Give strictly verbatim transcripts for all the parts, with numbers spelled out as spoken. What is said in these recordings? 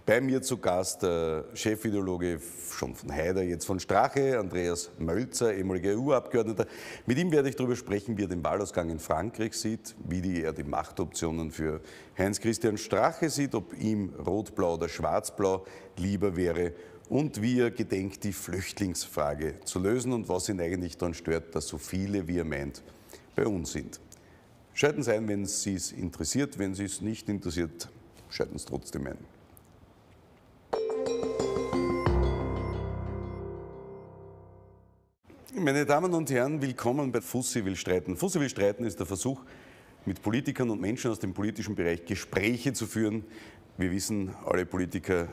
Bei mir zu Gast der Chefideologe schon von Haider, jetzt von Strache, Andreas Mölzer, ehemaliger E U-Abgeordneter. Mit ihm werde ich darüber sprechen, wie er den Wahlausgang in Frankreich sieht, wie die, er die Machtoptionen für Heinz-Christian Strache sieht, ob ihm Rot-Blau oder Schwarz-Blau lieber wäre und wie er gedenkt, die Flüchtlingsfrage zu lösen und was ihn eigentlich daran stört, dass so viele, wie er meint, bei uns sind. Schalten Sie ein, wenn es Sie interessiert. Wenn Sie es nicht interessiert, schalten Sie trotzdem ein. Meine Damen und Herren, willkommen bei Fussi will streiten. Fussi will streiten ist der Versuch, mit Politikern und Menschen aus dem politischen Bereich Gespräche zu führen. Wir wissen, alle Politiker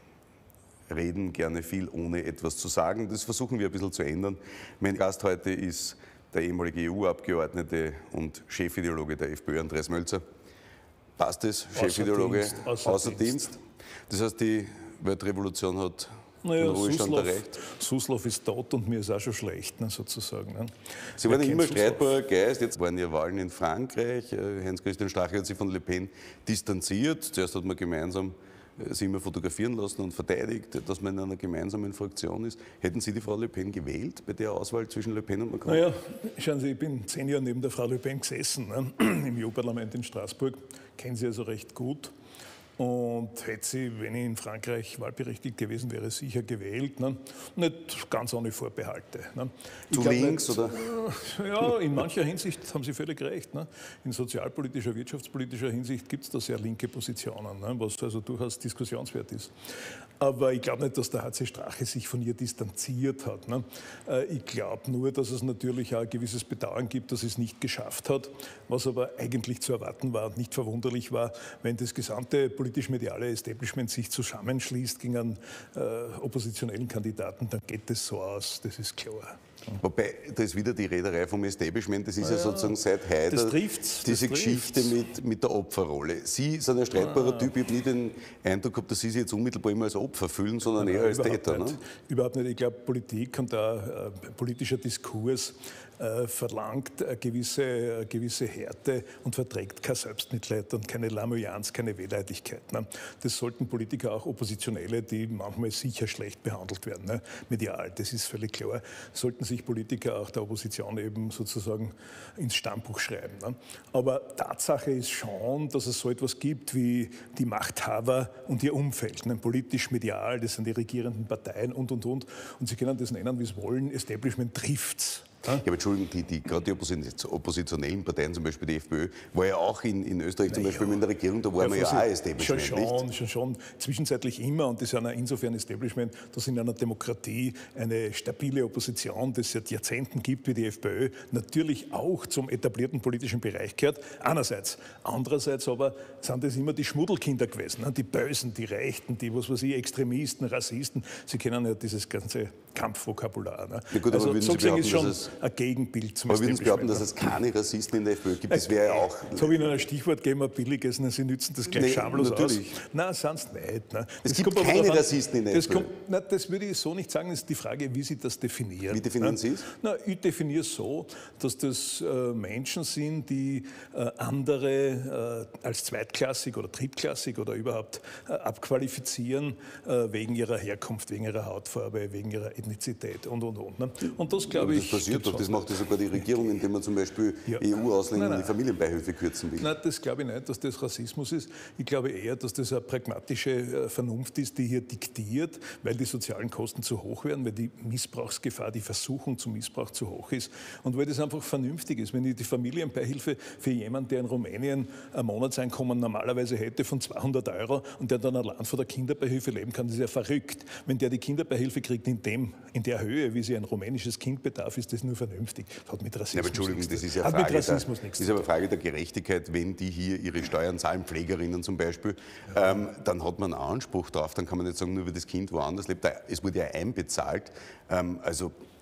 reden gerne viel, ohne etwas zu sagen. Das versuchen wir ein bisschen zu ändern. Mein Gast heute ist der ehemalige E U-Abgeordnete und Chefideologe der FPÖ, Andreas Mölzer. Passt es, Chefideologe? Außer Dienst. Außer Außer Dienst. Das heißt, die Weltrevolution hat naja, den Ruhestand erreicht. Suslov ist tot und mir ist auch schon schlecht, ne, sozusagen. Ne. Sie waren immer streitbarer Geist. Jetzt waren ja Wahlen in Frankreich. Heinz-Christian Strache hat sich von Le Pen distanziert. Zuerst hat man gemeinsam sich immer fotografieren lassen und verteidigt, dass man in einer gemeinsamen Fraktion ist. Hätten Sie die Frau Le Pen gewählt bei der Auswahl zwischen Le Pen und Macron? Naja, schauen Sie, ich bin zehn Jahre neben der Frau Le Pen gesessen, ne, im E U-Parlament in Straßburg. Kenne sie also recht gut. Und hätte sie, wenn ich in Frankreich wahlberechtigt gewesen wäre, sicher gewählt. Ne? Nicht ganz ohne Vorbehalte. Ne? Zu links, nicht, oder? Ja, in mancher Hinsicht haben Sie völlig recht. Ne? In sozialpolitischer, wirtschaftspolitischer Hinsicht gibt es da sehr linke Positionen, ne? Was also durchaus diskussionswert ist. Aber ich glaube nicht, dass der H C Strache sich von ihr distanziert hat. Ne? Ich glaube nur, dass es natürlich auch ein gewisses Bedauern gibt, dass es nicht geschafft hat, was aber eigentlich zu erwarten war und nicht verwunderlich war, wenn das gesamte politisch-mediale Establishment sich zusammenschließt gegen einen äh, oppositionellen Kandidaten, dann geht das so aus, das ist klar. Wobei, da ist wieder die Rederei vom Establishment, das ist ja, ja sozusagen seit Haider das trifft's, diese das Geschichte mit, mit der Opferrolle. Sie sind ein streitbarer ah. Typ, ich habe nie den Eindruck gehabt, dass Sie sich jetzt unmittelbar immer als Opfer fühlen, sondern nein, eher als überhaupt Täter. Nicht. Ne? Überhaupt nicht. Ich glaube, Politik und da äh, politischer Diskurs äh, verlangt eine gewisse, eine gewisse Härte und verträgt kein Selbstmitleid und keine Lamoyanz, keine Wehleidigkeit. Ne? Das sollten Politiker, auch Oppositionelle, die manchmal sicher schlecht behandelt werden, ne? Medial, das ist völlig klar, sollten sich Politiker auch der Opposition eben sozusagen ins Stammbuch schreiben. Ne? Aber Tatsache ist schon, dass es so etwas gibt wie die Machthaber und ihr Umfeld, ne? Politisch, medial, das sind die regierenden Parteien und, und, und. Und Sie können das nennen, wie Sie wollen, Establishment trifft's. Ja, aber Entschuldigung, die, die, gerade die oppositionellen Parteien, zum Beispiel die FPÖ, war ja auch in, in Österreich zum Beispiel ja. in der Regierung, da war ja, man ja auch Establishment, schon, schon, nicht? Schon, schon, zwischenzeitlich immer, und das ist ja insofern Establishment, dass in einer Demokratie eine stabile Opposition, die es seit Jahrzehnten gibt, wie die FPÖ, natürlich auch zum etablierten politischen Bereich gehört, einerseits. Andererseits aber sind das immer die Schmuddelkinder gewesen, ne? Die Bösen, die Rechten, die, was weiß ich, Extremisten, Rassisten, Sie kennen ja dieses ganze Kampfvokabular. Ne? Ja gut, also sozusagen ist schon ein Gegenbild zum Aber würden Sie glauben, dass es keine Rassisten in der FPÖ gibt? Das wäre ja auch... Jetzt habe ich Ihnen ein Stichwort gegeben, ein billiges, Sie nützen das gleich nee, schamlos natürlich. aus. Nein, sonst nicht. Ne? Es gibt keine davon, Rassisten in der das FPÖ. Kommt, na, das würde ich so nicht sagen, das ist die Frage, wie Sie das definieren. Wie definieren ne? Sie es? Na, ich definiere es so, dass das äh, Menschen sind, die äh, andere äh, als zweitklassig oder drittklassig oder überhaupt äh, abqualifizieren äh, wegen ihrer Herkunft, wegen ihrer Hautfarbe, wegen ihrer Ethnizität und, und, und. Ne? Und das, glaube ich... Das passiert doch, das macht ja sogar die Regierung, indem man zum Beispiel ja. E U-Ausländern die Familienbeihilfe kürzen will. Nein, das glaube ich nicht, dass das Rassismus ist. Ich glaube eher, dass das eine pragmatische Vernunft ist, die hier diktiert, weil die sozialen Kosten zu hoch werden, weil die Missbrauchsgefahr, die Versuchung zum Missbrauch zu hoch ist und weil das einfach vernünftig ist. Wenn ich die Familienbeihilfe für jemanden, der in Rumänien ein Monatseinkommen normalerweise hätte von zweihundert Euro und der dann allein von der Kinderbeihilfe leben kann, das ist ja verrückt. Wenn der die Kinderbeihilfe kriegt in, dem, in der Höhe, wie sie ein rumänisches Kind bedarf, ist das nur vernünftig. Das hat mit Rassismus ja, aber Entschuldigung, nichts. das ist ja Hat Frage mit Rassismus der, nichts. ist aber eine Frage der Gerechtigkeit, wenn die hier ihre Steuern zahlen, Pflegerinnen zum Beispiel, ja. ähm, dann hat man einen Anspruch drauf, dann kann man nicht sagen, nur weil das Kind woanders lebt, es wurde ja einbezahlt, ähm, also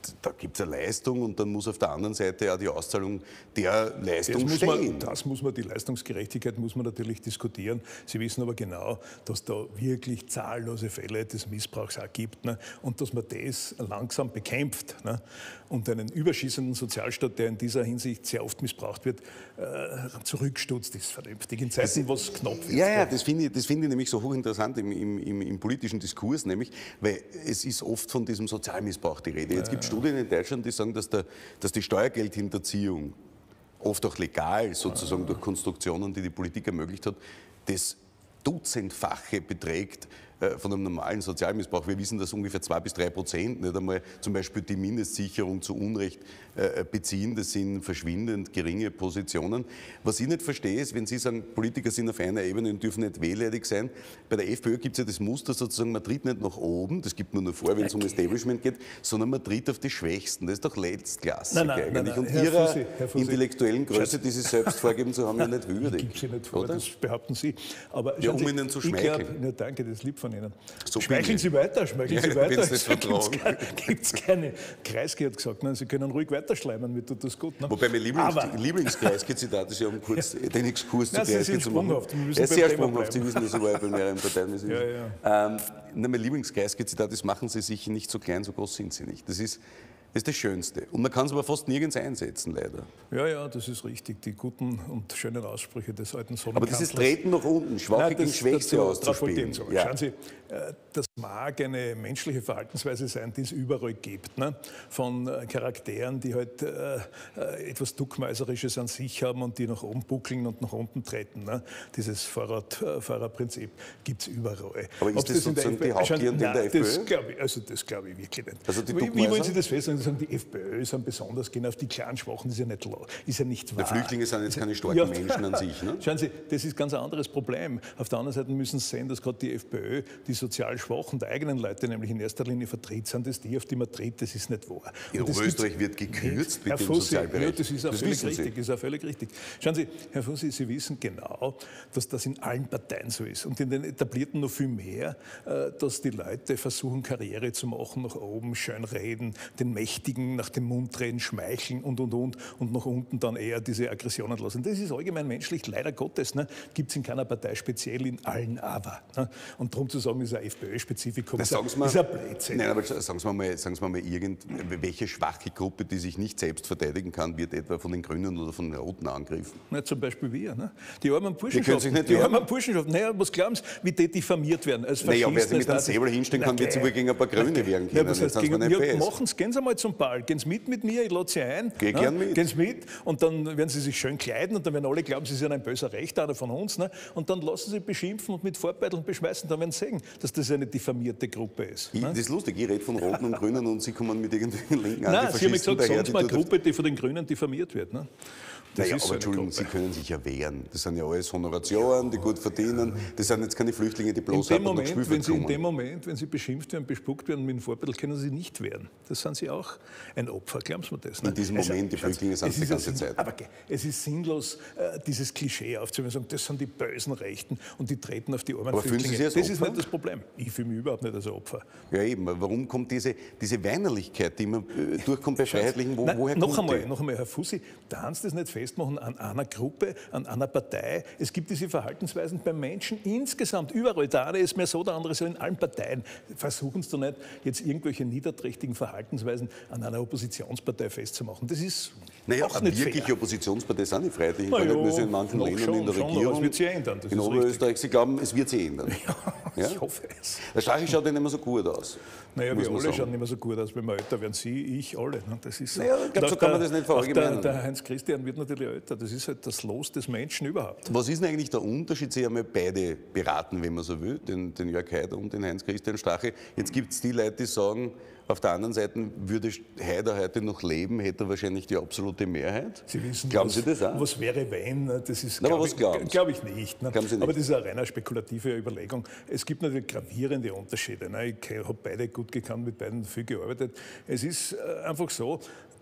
da gibt es eine Leistung und dann muss auf der anderen Seite auch die Auszahlung der Leistung das stehen. Muss man, das muss man, die Leistungsgerechtigkeit muss man natürlich diskutieren. Sie wissen aber genau, dass da wirklich zahllose Fälle des Missbrauchs auch gibt, ne? Und dass man das langsam bekämpft, ne? Und einen überschießenden Sozialstaat, der in dieser Hinsicht sehr oft missbraucht wird, äh, zurückstutzt, ist vernünftig. In Zeiten, wo es knapp wird. Ja, ja, das finde ich, das finde ich nämlich so hochinteressant im, im, im, im politischen Diskurs, nämlich, weil es ist oft von diesem Sozialmissbrauch die Rede. Jetzt gibt es Studien in Deutschland, die sagen, dass, der, dass die Steuergeldhinterziehung, oft auch legal sozusagen durch Konstruktionen, die die Politik ermöglicht hat, das Dutzendfache beträgt äh, von einem normalen Sozialmissbrauch. Wir wissen, dass ungefähr zwei bis drei Prozent nicht einmal zum Beispiel die Mindestsicherung zu Unrecht äh, beziehen. Das sind verschwindend geringe Positionen. Was ich nicht verstehe, ist, wenn Sie sagen, Politiker sind auf einer Ebene und dürfen nicht wehleidig sein. Bei der FPÖ gibt es ja das Muster sozusagen, man tritt nicht nach oben, das gibt man nur vor, wenn es um Establishment geht, sondern man tritt auf die Schwächsten. Das ist doch letztklassig nein, nein, eigentlich. Nein, nein. Und Herr Ihrer Fussi, Herr Fussi, intellektuellen Größe, die Sie selbst vorgeben zu haben, ja nicht würdig. Ich gebe sie nicht vor, oder? das behaupten Sie. Aber Ja, um Sie, Ihnen zu ich schmeicheln. glaub, ja, danke, das ist lieb von Ihnen. So Schmeicheln Sie weiter, schmeicheln Ja, Sie weiter. wenn's nicht vertrauen. Gibt es keine. Kreisky hat gesagt, nein, Sie können ruhig weiterschleimen, mir tut das gut. Ne? Wobei mein Lieblings Aber, Lieblings-Kreisky-Zitat ist ja, um kurz den Exkurs zu Nein, Sie Kreisky sind zu machen. sprunghaft. Wir müssen Er ist beim sehr Thema sprunghaft, Sie bleiben. wissen das, aber ja bei mehreren Parteien. Das ist, Ja, ja. Ähm, nein, mein Lieblings-Kreisky-Zitat ist, machen Sie sich nicht so klein, so groß sind Sie nicht. Das ist das, ist das Schönste. Und man kann es aber fast nirgends einsetzen, leider. Ja, ja, das ist richtig. Die guten und schönen Aussprüche des alten Aber Sonnenkanzlers. dieses Treten nach unten, Schwache gegen Schwächste auszuspielen. Ja. Schauen Sie, das mag eine menschliche Verhaltensweise sein, die es überall gibt. Ne? Von Charakteren, die halt äh, etwas Duckmäuserisches an sich haben und die nach oben buckeln und nach unten treten. Ne? Dieses Fahrrad, äh, Fahrerprinzip gibt es überall. Aber ist Ob das sozusagen die Hauptklientel der Nein, FPÖ? Das glaube ich, also das glaube ich wirklich nicht. Also die wie, wie wollen Sie Duckmäuser? das feststellen? Sie sagen, die FPÖ sind besonders, gehen auf die kleinen Schwachen, das ist ja nicht, ist ja nicht wahr. Die Flüchtlinge sind jetzt keine starken Ja. Menschen an sich. Ne? Schauen Sie, das ist ganz ein anderes Problem. Auf der anderen Seite müssen Sie sehen, dass gerade die FPÖ die sozial Schwachen der eigenen Leute nämlich in erster Linie vertritt, sind das die, auf die man tritt, das ist nicht wahr. In Und das Oberösterreich wird gekürzt mit Herr dem Fussi, Sozialbereich. Ja, das ist auch Das völlig wissen Sie. richtig, ist auch völlig richtig. Schauen Sie, Herr Fussi, Sie wissen genau, dass das in allen Parteien so ist und in den etablierten noch viel mehr, äh, dass die Leute versuchen, Karriere zu machen, nach oben schön reden, den Mächtigen nach dem Mund reden, schmeicheln und, und, und und nach unten dann eher diese Aggressionen lassen. Das ist allgemein menschlich, leider Gottes. Ne? Gibt es in keiner Partei, speziell in allen aber. Ne? Und darum zu sagen, ist ein FPÖ-Spezifikum, ist, sagen Sie mal, ist ein Blödsinn. Nein, aber sagen Sie mal, sagen Sie mal, irgend, welche schwache Gruppe, die sich nicht selbst verteidigen kann, wird etwa von den Grünen oder von den Roten angegriffen? Na, zum Beispiel wir. Ne? Die armen können Burschenschaften. sich nicht Die wehren. armen Burschenschaften. Naja, was glauben Sie, wie die diffamiert werden? Als Naja, wer sich Faschisten, mit einem als Säbel hinstellen kann, Na, wird sich wohl gegen ein paar Grüne wehren Ja, können. was Jetzt heißt, sind wir gegen, nicht ja, best. machen Sie, gehen Sie mal zum Ball, gehen Sie mit mit mir, ich lade Sie ein. Geh ne? gern mit. Gehen Sie mit und dann werden Sie sich schön kleiden und dann werden alle glauben, Sie sind ein böser Rechter, einer von uns. Ne? Und dann lassen Sie beschimpfen und mit Vorbeiteln beschmeißen, dann werden Sie sehen, dass das eine diffamierte Gruppe ist. Ich, ne? das ist lustig, ich rede von Roten und Grünen und Sie kommen mit irgendwelchen linken Nein, Sie haben Antifaschisten gesagt, daher, sonst die mal eine dort- Gruppe, die von den Grünen diffamiert wird. Ne? Das Naja, ist so aber eine Entschuldigung, Gruppe. Sie können sich ja wehren. Das sind ja alles Honoratioren, die gut verdienen. Das sind jetzt keine Flüchtlinge, die In bloß dem, ab und nach Moment, Spielfeld wenn Sie, in kommen. dem Moment, wenn Sie beschimpft werden, bespuckt werden mit dem Vorbild, können Sie nicht wehren. Das sind Sie auch ein Opfer, glauben Sie mir das? Ne? In diesem Moment, die Flüchtlinge sind es die ist ganze ja- Zeit. Aber ge- es ist sinnlos, äh, dieses Klischee aufzunehmen und sagen, das sind die bösen Rechten und die treten auf die armen Aber fühlen Sie Flüchtlinge. sich als Das ist Opfer? nicht das Problem. Ich fühle mich überhaupt nicht als Opfer. Ja eben, aber warum kommt diese, diese Weinerlichkeit, die immer äh, durchkommt bei Freiheitlichen, wo, Nein, woher noch kommt einmal, die? noch einmal, Herr Fussi, darf Sie das nicht festmachen an einer Gruppe, an einer Partei. Es gibt diese Verhaltensweisen beim Menschen insgesamt, überall. Der eine ist mehr so, der andere so, in allen Parteien. Versuchen Sie doch nicht, jetzt irgendwelche niederträchtigen Verhaltensweisen an einer Oppositionspartei festzumachen. Das ist Naja, auch eine nicht wirkliche fair. Oppositionspartei sind die Freiheitlichen, Na gar nicht ja, nur so in manchen noch Ländern schon, in der schon, aber Regierung. es wird sich ändern, das in ist Oberösterreich, Sie glauben, es wird sich ändern. Ja, ich hoffe es. Der Strache schaut ja nicht mehr so gut aus. Naja, muss wir man alle sagen. schauen nicht mehr so gut aus, wenn wir älter werden. Sie, ich, alle. Ne? Das ist so. Naja, ich glaub, Und so auch kann man der- das nicht auch verallgemeinern. Der, der Heinz Christian wird natürlich älter. Das ist halt das Los des Menschen überhaupt. Was ist denn eigentlich der Unterschied? Sie haben ja beide beraten, wenn man so will, den, den Jörg Haider und den Heinz-Christian Strache. Jetzt gibt es die Leute, die sagen, auf der anderen Seite, würde Haider heute noch leben, hätte er wahrscheinlich die absolute Mehrheit. Sie wissen, Glauben was, Sie das auch? was wäre, wenn? ne? Das ist, Na, aber glaube was ich, glauben Sie? glaub ich nicht. Ne? Glauben Sie nicht? Aber das ist eine reiner spekulative Überlegung. Es gibt natürlich gravierende Unterschiede. Ne? Ich habe beide gut gekannt, mit beiden viel gearbeitet. Es ist äh, einfach so,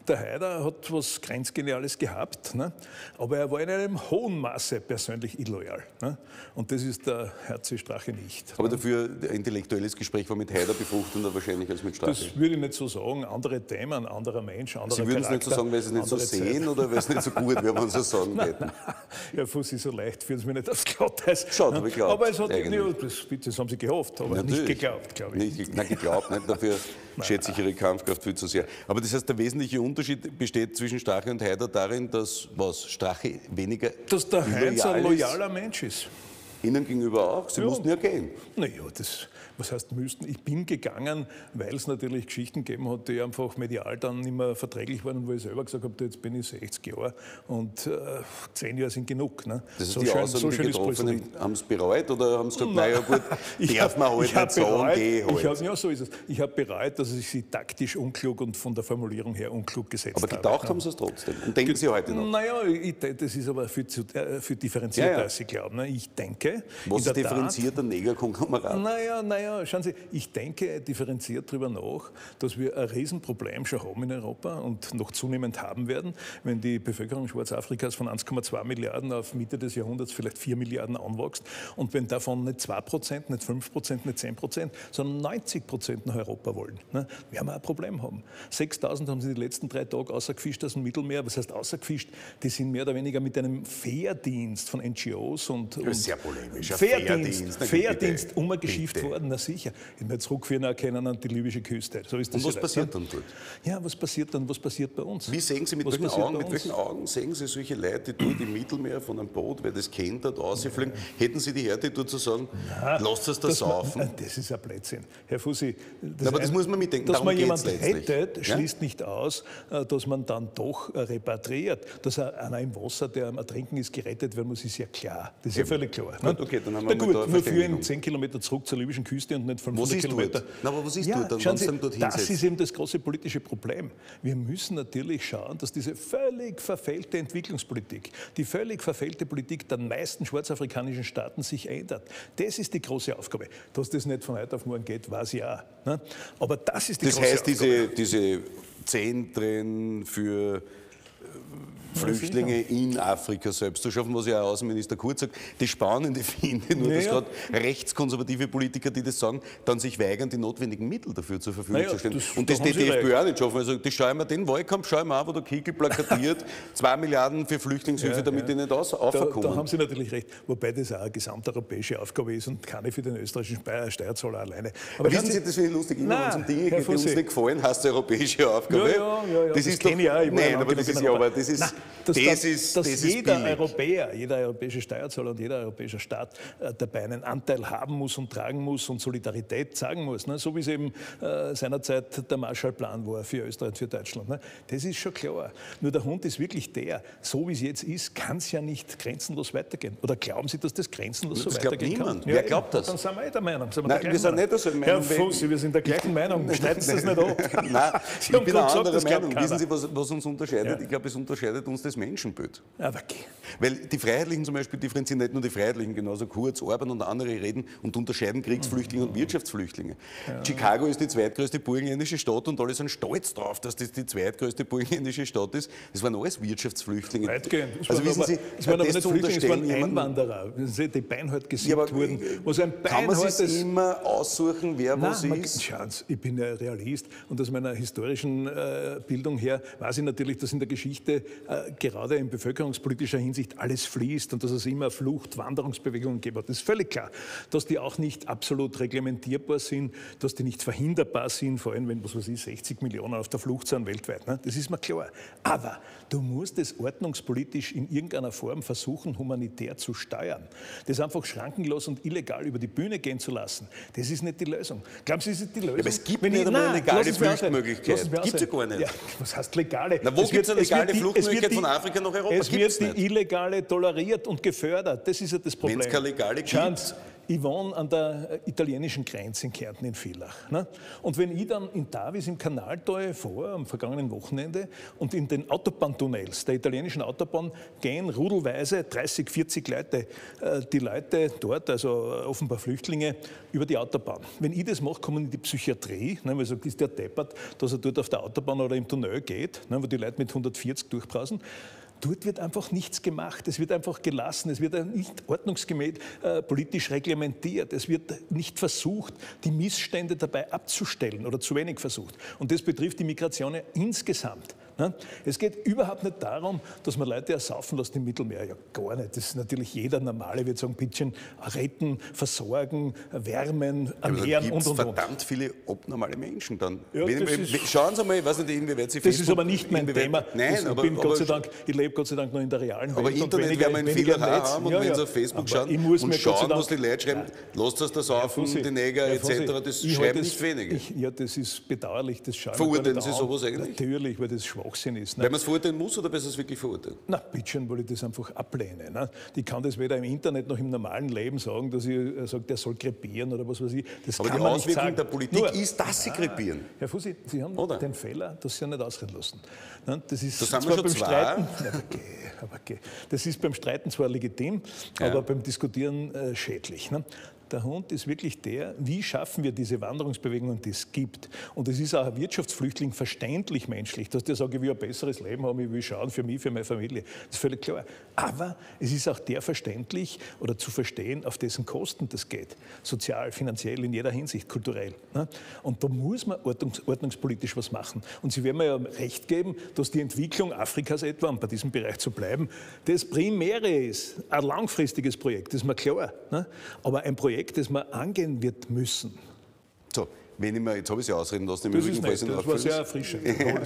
der Haider hat was Grenzgeniales gehabt, ne? Aber er war in einem hohen Maße persönlich illoyal. Ne? Und das ist der Herr C. Strache nicht. Aber dafür ein intellektuelles Gespräch war mit Haider befruchtender wahrscheinlich als mit Strache. Das würde ich nicht so sagen. Andere Themen, anderer Mensch, anderer Sie würden Charakter, es nicht so sagen, weil Sie es nicht so sehen Zeit. oder weil es nicht so gut wäre, wenn Sie es sagen hätten? Ja, Fussi, so leicht führen Sie mich nicht aufs Glatteis. Schaut, habe ich geglaubt. Aber es hat, ja, eigentlich. das, das haben Sie gehofft, aber Natürlich. nicht geglaubt, glaube ich. Nicht, nein, geglaubt nicht. Dafür schätze ich Ihre Kampfkraft viel zu sehr. Aber das heißt, der wesentliche Unterschied besteht zwischen Strache und Haider darin, dass was Strache weniger Dass der Heinz ein loyal ist. loyaler Mensch ist. Ihnen gegenüber auch? Sie Ja. mussten ja gehen. Naja, das, was heißt müssten? Ich bin gegangen, weil es natürlich Geschichten gegeben hat, die einfach medial dann nicht mehr verträglich waren und wo ich selber gesagt habe, jetzt bin ich sechzig Jahre und äh, zehn Jahre sind genug. Ne? Das ist so die schön, Aussagen, so die schön ist Getroffenen, Politik. haben es bereut oder haben sie gesagt, Nein. naja gut, Ich darf hab- man halt ich hab nicht sagen, bereut- geh halt. Ich hab, ja, so ist es. Ich habe bereut, dass ich sie taktisch unklug und von der Formulierung her unklug gesetzt Aber habe. getaucht haben sie es trotzdem. Und denken Sie heute noch? Naja, ich, das ist aber viel, zu, äh, viel differenzierter, Ja, ja. als Sie glauben. Ne? Ich denke, Was in ist der Tat, differenzierter Negerkonglomerat? Naja, naja, schauen Sie, ich denke differenziert darüber nach, dass wir ein Riesenproblem schon haben in Europa und noch zunehmend haben werden, wenn die Bevölkerung Schwarzafrikas von eins Komma zwei Milliarden auf Mitte des Jahrhunderts vielleicht vier Milliarden anwächst und wenn davon nicht zwei Prozent, nicht fünf Prozent, nicht zehn Prozent, sondern neunzig Prozent nach Europa wollen, ne, werden wir ein Problem haben. sechstausend haben sie die letzten drei Tage außergefischt aus dem Mittelmeer. Was heißt außergefischt? Die sind mehr oder weniger mit einem Fährdienst von N G Os und, und Sehr polemisch. Ein Fährdienst, Fährdienst, na, Fährdienst bitte, umgeschifft bitte. worden, na sicher. Ich werde zurückführen können an die libysche Küste. So ist das Und was ja passiert nicht, ne? dann dort? Ja, was passiert dann? Was passiert bei uns? Wie sehen Sie, mit Was welchen, passiert Augen, bei mit uns? welchen Augen sehen Sie solche Leute, die dort im Mittelmeer von einem Boot, wer das kennt, dort rausfliegen? Hätten Sie die Härte, dort zu sagen, lasst es da Das, saufen? man, das ist ein Blödsinn. Herr Fussi, Na, aber das muss man mitdenken, dass darum man geht's jemanden letztlich. rettet, Ja? schließt nicht aus, äh, dass man dann doch äh, repatriiert. Dass einer im Wasser, der am Ertrinken ist, gerettet werden muss, ist ja klar. Das ist ja, völlig klar. Gut, ne? okay, dann haben Na wir mal gut, da eine nur für Verständigung. ihn zehn Kilometer zurück zur libyschen Küste und nicht fünfhundert Was ist Kilometer. dort? Na, aber was ist ja, dort dann, schauen wenn Sie, Sie dann dort das hinsetzt? ist eben das große politische Problem. Wir müssen natürlich schauen, dass diese völlig verfehlte Entwicklungspolitik, die völlig verfehlte Politik der meisten schwarzafrikanischen Staaten sich ändert. Das ist die große Aufgabe. Dass das nicht von heute auf morgen geht, weiß ich auch. Ne? Aber das ist die Das große heißt, Aufgabe. diese, diese Zentren für Flüchtlinge in Afrika selbst zu schaffen, was ja auch Außenminister Kurz sagt. Das Spannende finde ich nur, dass Naja. gerade rechtskonservative Politiker, die das sagen, dann sich weigern, die notwendigen Mittel dafür zur Verfügung Naja, zu stellen. das- Und da das haben die Sie DFPÖ recht. auch nicht schaffen. Also das schaue ich mir den Wahlkampf, schaue ich mir an, wo der Kickel plakatiert, zwei Milliarden für Flüchtlingshilfe, Ja, damit ja. die nicht aus, Da, aufkommen. da haben Sie natürlich recht, wobei das auch eine gesamteuropäische Aufgabe ist und keine für den österreichischen Steuer- Steuerzahler alleine. Aber Wissen schauen Sie, das finde ich lustig, immer wenn es um Nein, Dinge Herr geht, die uns Fussi. nicht gefallen, heißt es europäische Aufgabe. Ja, ja, ja, ja, das das ist kenne doch, ich auch. Ich war nein, lang aber das genug ist in ja, Europa. aber das ist, Nein, dass, das da- ist, dass das ist jeder billig. Europäer, jeder europäische Steuerzahler und jeder europäische Staat äh, dabei einen Anteil haben muss und tragen muss und Solidarität zeigen muss. Ne? So wie es eben äh, seinerzeit der Marshallplan war für Österreich und für Deutschland. Ne? Das ist schon klar. Nur der Hund ist wirklich der, so wie es jetzt ist, kann es ja nicht grenzenlos weitergehen. Oder glauben Sie, dass das grenzenlos so Das glaubt weitergehen niemand. kann? Wer eben. glaubt das? Dann sind wir eh der Meinung. Sind wir Nein, der wir sind gleichen nicht der selben Herr Meinung, wenn- Fussi, wir sind der gleichen Meinung. Streiten Sie das nicht ab. Nein, Sie ich haben bin gerade eine gesagt, andere das glaubt Meinung. keiner. Wissen Sie, was, was uns unterscheidet? Ja. Ich glaube, es unterscheidet uns das Menschenbild. Aber okay. Weil die Freiheitlichen zum Beispiel differenzieren nicht nur die Freiheitlichen, genauso Kurz, Orban und andere reden und unterscheiden Kriegsflüchtlinge und Wirtschaftsflüchtlinge. Chicago ist die zweitgrößte burgenländische Stadt und alle sind stolz drauf, dass das die zweitgrößte burgenländische Stadt ist. Das waren alles Wirtschaftsflüchtlinge. Weitgehend. Es Also waren wissen aber, Sie, es waren aber das nicht zu Flüchtlinge, es waren unterstellen, jemanden- Einwanderer, die beinhart gesiebt Ja, aber wurden. Was ein kann man sich beinhartes... immer aussuchen, wer Nein, was man, ist? schauen Sie, ich bin ja Realist und aus meiner historischen äh, Bildung her weiß ich natürlich, dass in der Geschichte äh, gerade in bevölkerungspolitischer Hinsicht alles fließt und dass es immer Flucht-, Wanderungsbewegungen gegeben hat. Das ist völlig klar, dass die auch nicht absolut reglementierbar sind, dass die nicht verhinderbar sind, vor allem wenn, was weiß ich, sechzig Millionen auf der Flucht sind weltweit. Ne? Das ist mir klar. Aber du musst es ordnungspolitisch in irgendeiner Form versuchen, humanitär zu steuern. Das einfach schrankenlos und illegal über die Bühne gehen zu lassen, das ist nicht die Lösung. Glauben Sie, das ist die Lösung? aber es gibt Wenn nicht ich- einmal eine Nein, legale lassen Sie mich Fluchtmöglichkeit. ausreden. Lassen Sie mich Gibt's ja ausreden. gar nicht. Ja, was heißt legale? Na, wo Es gibt's wird- eine es wird legale die- Fluchtmöglichkeit es wird die- von Afrika nach Europa? Es wird Gibt's die nicht. illegale toleriert und gefördert. Das ist ja das Problem. Wenn's keine legale Schauen gibt. Sie, ich wohne an der italienischen Grenze in Kärnten in Villach. Ne? Und wenn ich dann in Tavis im Kanaltal fahre, am vergangenen Wochenende, und in den Autobahntunnels der italienischen Autobahn gehen rudelweise dreißig, vierzig Leute, äh, die Leute dort, also offenbar Flüchtlinge, über die Autobahn. Wenn ich das mache, kommen in die Psychiatrie, ne, weil ich sage, ist der deppert, dass er dort auf der Autobahn oder im Tunnel geht, ne, wo die Leute mit hundertvierzig durchbrausen. Dort wird einfach nichts gemacht, es wird einfach gelassen, es wird nicht ordnungsgemäß äh, politisch reglementiert, es wird nicht versucht, die Missstände dabei abzustellen oder zu wenig versucht. Und das betrifft die Migration ja insgesamt. Ne? Es geht überhaupt nicht darum, dass man Leute ersaufen lässt im Mittelmeer. Ja, gar nicht. Das ist natürlich jeder Normale, wird sagen, bitte retten, versorgen, wärmen, ernähren und, und, und. verdammt viele abnormale Menschen dann. Ja, Wenn, das wenn, ist, schauen Sie mal, ich weiß nicht, inwieweit Sie das Facebook, ist aber nicht mein Thema. Nein, das, aber, ich, bin aber, Gott sei Dank, ich lebe Gott sei Dank noch in der realen Welt. Aber Internet weniger, werden wir in Fehler haben und ja, wenn ja. Sie auf Facebook aber schauen ich muss und mir schauen, Dank, was die Leute schreiben, lasst das das auf, ja, die Neger ja, et cetera, das ich schreiben das, nicht wenige. Ich, ja, das ist bedauerlich, das schauen Verurteilen Sie sowas eigentlich? Natürlich, weil das Schwachsinn ist. Ne? Weil man es verurteilen muss oder weil Sie es wirklich verurteilen? Na, bitteschön, weil ich das einfach ablehne. Ne? Ich kann das weder im Internet noch im normalen Leben sagen, dass ich äh, sage, der soll krepieren oder was weiß ich. Das aber kann die man nicht Auswirkung sagen. der Politik Nur, ist, dass Sie krepieren. Herr Fussi, Sie haben oder? den Fehler, dass Sie ja nicht ausreden lassen. Ne? Das ist das haben zwar wir schon beim zwei. Streiten, na, aber geh, aber geh. Das ist beim Streiten zwar legitim, ja. aber beim Diskutieren äh, schädlich. Ne? Der Hund ist wirklich der, wie schaffen wir diese Wanderungsbewegungen, die es gibt. Und es ist auch ein Wirtschaftsflüchtling verständlich menschlich, dass der sagt, ich will ein besseres Leben haben, ich will schauen für mich, für meine Familie. Das ist völlig klar. Aber es ist auch der verständlich oder zu verstehen, auf dessen Kosten das geht. Sozial, finanziell, in jeder Hinsicht, kulturell. Und da muss man ordnungs ordnungspolitisch was machen. Und Sie werden mir ja recht geben, dass die Entwicklung Afrikas etwa, um bei diesem Bereich zu bleiben, das Primäre ist, ein langfristiges Projekt, das ist mir klar. Aber ein Projekt, das man angehen wird müssen. So, wenn ich mir, jetzt habe ich Sie ausreden lassen, im das Übrigen, ist nicht, das war sehr erfrischend.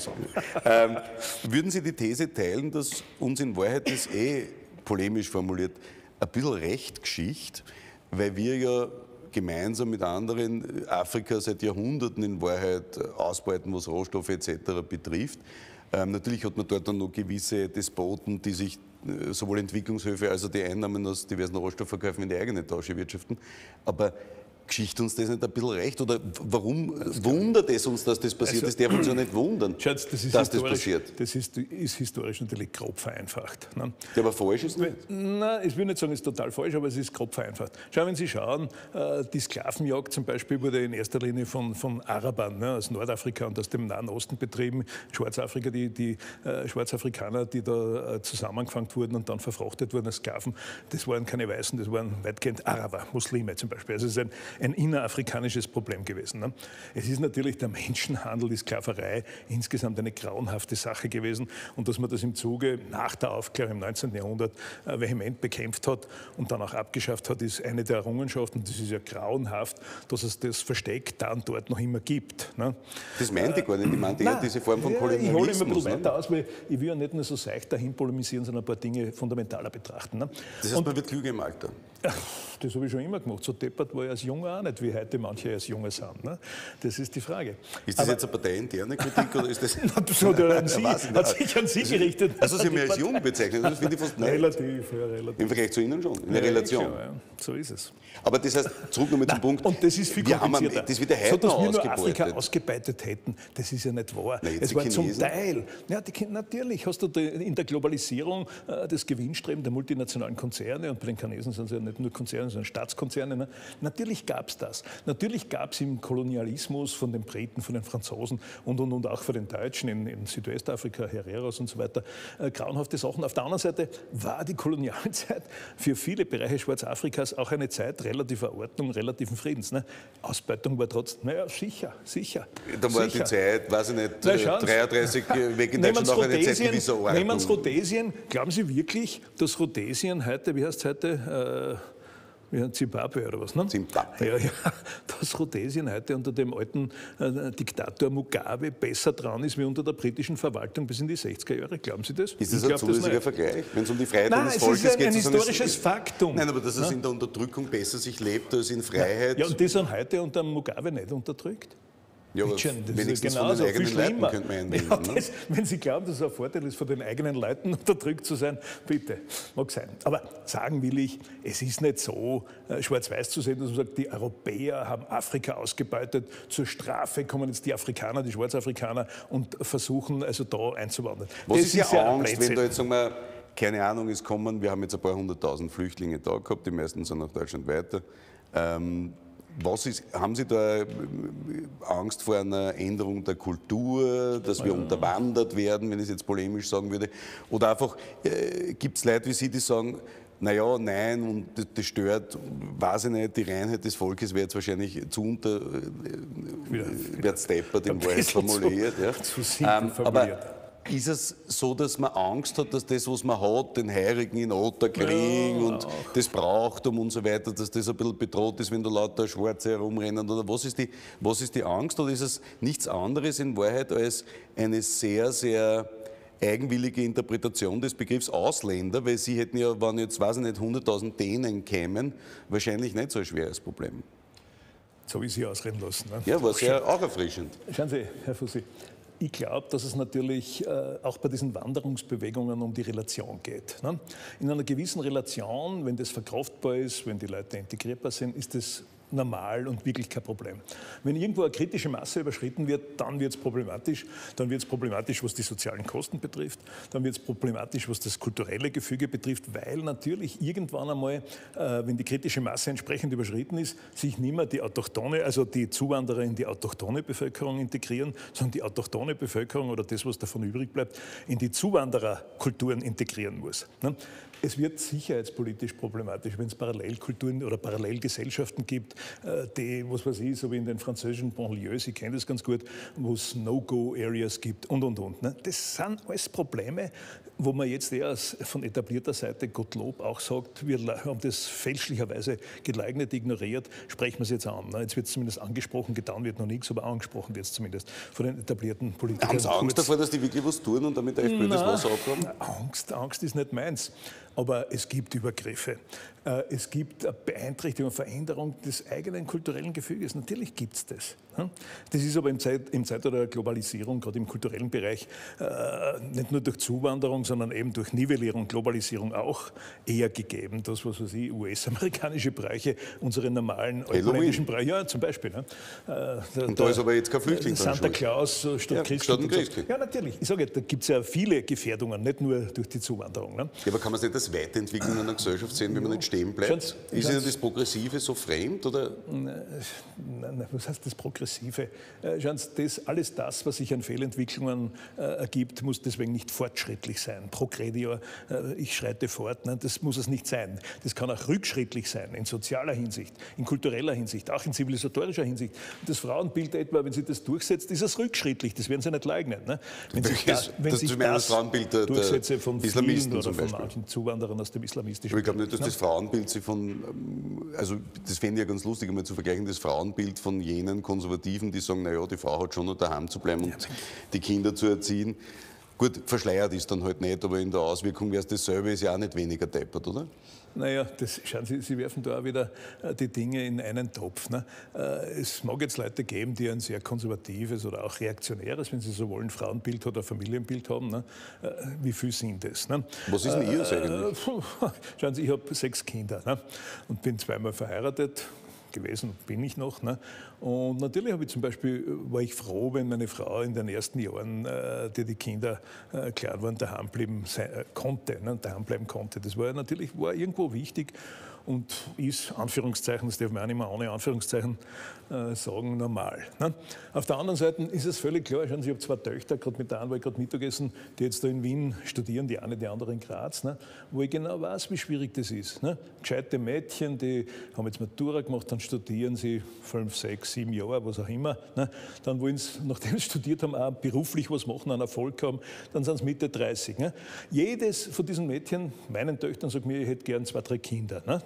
ähm, würden Sie die These teilen, dass uns in Wahrheit das eh polemisch formuliert ein bisschen Rechtgeschichte, weil wir ja gemeinsam mit anderen Afrika seit Jahrhunderten in Wahrheit ausbeuten, was Rohstoffe et cetera betrifft. Ähm, natürlich hat man dort dann noch gewisse Despoten, die sich sowohl Entwicklungshilfe als auch die Einnahmen aus diversen Rohstoffverkäufen in die eigene Tasche wirtschaften. Aber Geschichte uns das nicht ein bisschen recht? Oder warum wundert es uns, dass das passiert? Das darf uns ja nicht wundern, Schatz, das ist dass das passiert. Das ist, ist historisch natürlich grob vereinfacht. Ne? Ja, aber falsch ist es nicht? Nein, ich will nicht sagen, es ist total falsch, aber es ist grob vereinfacht. Schau, wenn Sie schauen, die Sklavenjagd zum Beispiel wurde in erster Linie von, von Arabern, ne, aus Nordafrika und aus dem Nahen Osten betrieben. Schwarzafrika, die, die äh, Schwarzafrikaner, die da äh, zusammengefangen wurden und dann verfrachtet wurden als Sklaven, das waren keine Weißen, das waren weitgehend Araber, Muslime zum Beispiel. Also es ist ein ein innerafrikanisches Problem gewesen. Ne? Es ist natürlich der Menschenhandel, die Sklaverei insgesamt eine grauenhafte Sache gewesen und dass man das im Zuge nach der Aufklärung im neunzehnten Jahrhundert äh, vehement bekämpft hat und dann auch abgeschafft hat, ist eine der Errungenschaften. Das ist ja grauenhaft, dass es das Versteck da und dort noch immer gibt. Ne? Das meinte ich gar nicht. Ich meinte eher diese Form von Kolonialismus. Ich hole immer ein bisschen weiter aus, weil ich will ja nicht nur so seicht dahin polemisieren, sondern ein paar Dinge fundamentaler betrachten. Ne? Das heißt, und man wird klüger im Alter. Das habe ich schon immer gemacht. So deppert war ich als Junger auch nicht, wie heute manche als Junge sind. Ne? Das ist die Frage. Ist das Aber, jetzt eine parteiinterne Kritik oder ist das... das hat, ja an Sie, hat sich an Sie gerichtet. Also Sie haben mich als jung bezeichnet, das finde ich fast nett. Relativ, ja, relativ. Im Vergleich zu Ihnen schon, in der ja, Relation. Schon, ja. So ist es. Aber das heißt, zurück nochmal zum Punkt. Und das ist viel komplizierter. Das wird ja heute so, dass noch wir nur ausgebeutet. Afrika ausgebeutet hätten, das ist ja nicht wahr. Na, es war zum Teil. Ja, die, natürlich hast du in der Globalisierung äh, das Gewinnstreben der multinationalen Konzerne, und bei den Chinesen sind es ja nicht nur Konzerne, sondern Staatskonzerne. Ne? Natürlich gab es das. Natürlich gab es im Kolonialismus von den Briten, von den Franzosen und, und, und auch von den Deutschen in, in Südwestafrika, Herreros und so weiter, äh, grauenhafte Sachen. Auf der anderen Seite war die Kolonialzeit für viele Bereiche Schwarzafrikas auch eine Zeit relativer Ordnung, relativen Friedens. Ne? Ausbeutung war trotzdem, naja, sicher, sicher. Da war sicher. die Zeit, weiß ich nicht, Na, dreiunddreißig weg in Deutschland noch eine Zeit gewisser Ordnung. Nehmen Sie Rhodesien, glauben Sie wirklich, dass Rhodesien heute, wie heißt es heute, äh, wie Zimbabwe oder was? Ne? Zimbabwe. Ja, ja, dass Rhodesien heute unter dem alten äh, Diktator Mugabe besser dran ist wie unter der britischen Verwaltung bis in die sechziger Jahre. Glauben Sie das? Ist das ein zulässiger Vergleich? Wenn es um die Freiheit Nein, eines Volkes geht, geht, es ist ein, ein so historisches es, Faktum. Nein, aber dass es ja? in der Unterdrückung besser sich lebt als in Freiheit. Ja, und die sind heute unter Mugabe nicht unterdrückt. Ja, aber Bitchen, das wenigstens ist ja genauso, von den eigenen viel Leuten schlimmer. könnte man einbinden. Ja, Ne? das, wenn Sie glauben, dass es ein Vorteil ist, von den eigenen Leuten unterdrückt zu sein, bitte, mag sein. Aber sagen will ich, es ist nicht so äh, schwarz-weiß zu sehen, dass man sagt, die Europäer haben Afrika ausgebeutet, zur Strafe kommen jetzt die Afrikaner, die Schwarzafrikaner und versuchen also da einzuwandern. Was das ist ja ja Angst, Blödsinn. wenn da jetzt, sagen wir, keine Ahnung, es kommen, wir haben jetzt ein paar hunderttausend Flüchtlinge da gehabt, die meisten sind nach Deutschland weiter. Ähm, Was ist, haben Sie da Angst vor einer Änderung der Kultur, dass wir ja. unterwandert werden, wenn ich es jetzt polemisch sagen würde? Oder einfach, äh, gibt es Leute wie Sie, die sagen, naja, nein, und das, das stört, weiß ich nicht, die Reinheit des Volkes wäre jetzt wahrscheinlich zu unter, äh, wird steppert in Wahrheit formuliert. Zu, ja. zu simpel formuliert. Aber ist es so, dass man Angst hat, dass das, was man hat, den Heurigen in Otter kriegen ja, und das Brauchtum und so weiter, dass das ein bisschen bedroht ist, wenn da lauter Schwarze herumrennen? Oder was ist die, was ist die Angst? Oder ist es nichts anderes in Wahrheit als eine sehr, sehr eigenwillige Interpretation des Begriffs Ausländer? Weil Sie hätten ja, wenn jetzt, weiß ich nicht, hunderttausend Dänen kämen, wahrscheinlich nicht so ein schweres Problem. So wie Sie ausreden lassen. Ne? Ja, war sehr auch erfrischend. Schauen Sie, Herr Fussi. Ich glaube, dass es natürlich äh, auch bei diesen Wanderungsbewegungen um die Relation geht. Ne? In einer gewissen Relation, wenn das verkraftbar ist, wenn die Leute integrierbar sind, ist das normal und wirklich kein Problem. Wenn irgendwo eine kritische Masse überschritten wird, dann wird es problematisch. Dann wird es problematisch, was die sozialen Kosten betrifft. Dann wird es problematisch, was das kulturelle Gefüge betrifft, weil natürlich irgendwann einmal, äh, wenn die kritische Masse entsprechend überschritten ist, sich nicht mehr die autochtone, also die Zuwanderer in die autochtone Bevölkerung integrieren, sondern die autochtone Bevölkerung oder das, was davon übrig bleibt, in die Zuwandererkulturen integrieren muss. Ne? Es wird sicherheitspolitisch problematisch, wenn es Parallelkulturen oder Parallelgesellschaften gibt, die, was weiß ich, so wie in den französischen Banlieues, ich kenne das ganz gut, wo es No-Go-Areas gibt und, und, und. Ne? Das sind alles Probleme, wo man jetzt eher von etablierter Seite, Gottlob, auch sagt, wir haben das fälschlicherweise geleugnet, ignoriert, sprechen wir es jetzt an. Ne? Jetzt wird es zumindest angesprochen, getan wird noch nichts, aber angesprochen wird es zumindest von den etablierten Politikern. Haben Sie Angst davor, dass die wirklich was tun und damit echt blödes Wasser abkommen? Angst, Angst ist nicht meins. Aber es gibt Übergriffe. Es gibt eine Beeinträchtigung, Veränderung des eigenen kulturellen Gefüges. Natürlich gibt es das. Das ist aber im, Zeit, im Zeitalter der Globalisierung, gerade im kulturellen Bereich, nicht nur durch Zuwanderung, sondern eben durch Nivellierung, Globalisierung auch eher gegeben. Das, was weiß ich, U S-amerikanische Bereiche, unsere normalen altländischen Bereiche, ja, zum Beispiel. Ne? Der, Und da ist aber jetzt kein Flüchtling dran Santa Claus statt ja, Christkind. Christkind. Ja, natürlich. Ich sage, da gibt es ja viele Gefährdungen, nicht nur durch die Zuwanderung. Ne? Ja, aber kann man es nicht als Weiterentwicklung in einer Gesellschaft sehen, wenn man nicht stehen bleibt? Ganz, ist Ihnen das Progressive so fremd? Oder? Nein, nein, was heißt das Progressive? Schauen Sie, das, alles das, was sich an Fehlentwicklungen äh, ergibt, muss deswegen nicht fortschrittlich sein. Progredio, äh, ich schreite fort, ne? Das muss es nicht sein. Das kann auch rückschrittlich sein, in sozialer Hinsicht, in kultureller Hinsicht, auch in zivilisatorischer Hinsicht. Das Frauenbild etwa, wenn Sie das durchsetzt, ist es rückschrittlich, das werden Sie nicht leugnen. Ne? Wenn sich da, wenn das, sich das, das Frauenbild der, durchsetze von Islamisten oder zum von Beispiel. manchen Zuwanderern aus dem islamistischen Aber ich glaube nicht, dass ne? das Frauenbild sich von, also das fände ich ja ganz lustig, einmal zu vergleichen, das Frauenbild von jenen Konservativen, die sagen, naja, die Frau hat schon noch daheim zu bleiben und die Kinder zu erziehen. Gut, verschleiert ist dann halt nicht, aber in der Auswirkung wäre es dasselbe, ist ja auch nicht weniger deppert, oder? Naja, das, schauen Sie, Sie werfen da auch wieder die Dinge in einen Topf. Ne? Es mag jetzt Leute geben, die ein sehr konservatives oder auch reaktionäres, wenn Sie so wollen, Frauenbild oder Familienbild haben. Ne? Wie viel sind das? Ne? Was ist denn Ihres eigentlich? Schauen Sie, ich habe sechs Kinder, ne? Und bin zweimal verheiratet. Gewesen bin ich noch. Ne? Und natürlich habe ich zum Beispiel, war ich froh, wenn meine Frau in den ersten Jahren, äh, die die Kinder äh, klar waren, daheim bleiben sein, äh, konnte, ne? daheim bleiben konnte. Das war natürlich war irgendwo wichtig und ist, Anführungszeichen, das darf man auch nicht mehr ohne Anführungszeichen äh, sagen, normal. Ne? Auf der anderen Seite ist es völlig klar, schauen Sie, ich habe zwei Töchter, gerade mit der einen war ich gerade Mittagessen, die jetzt da in Wien studieren, die eine, die andere in Graz, ne? Wo ich genau weiß, wie schwierig das ist. Ne? Gescheite Mädchen, die haben jetzt Matura gemacht, dann studieren sie fünf, sechs, sieben Jahre, was auch immer. Ne? Dann wollen sie, nachdem sie studiert haben, auch beruflich was machen, einen Erfolg haben, dann sind sie Mitte dreißig. Ne? Jedes von diesen Mädchen, meinen Töchtern, sagt mir, ich hätte gern zwei, drei Kinder. Ne?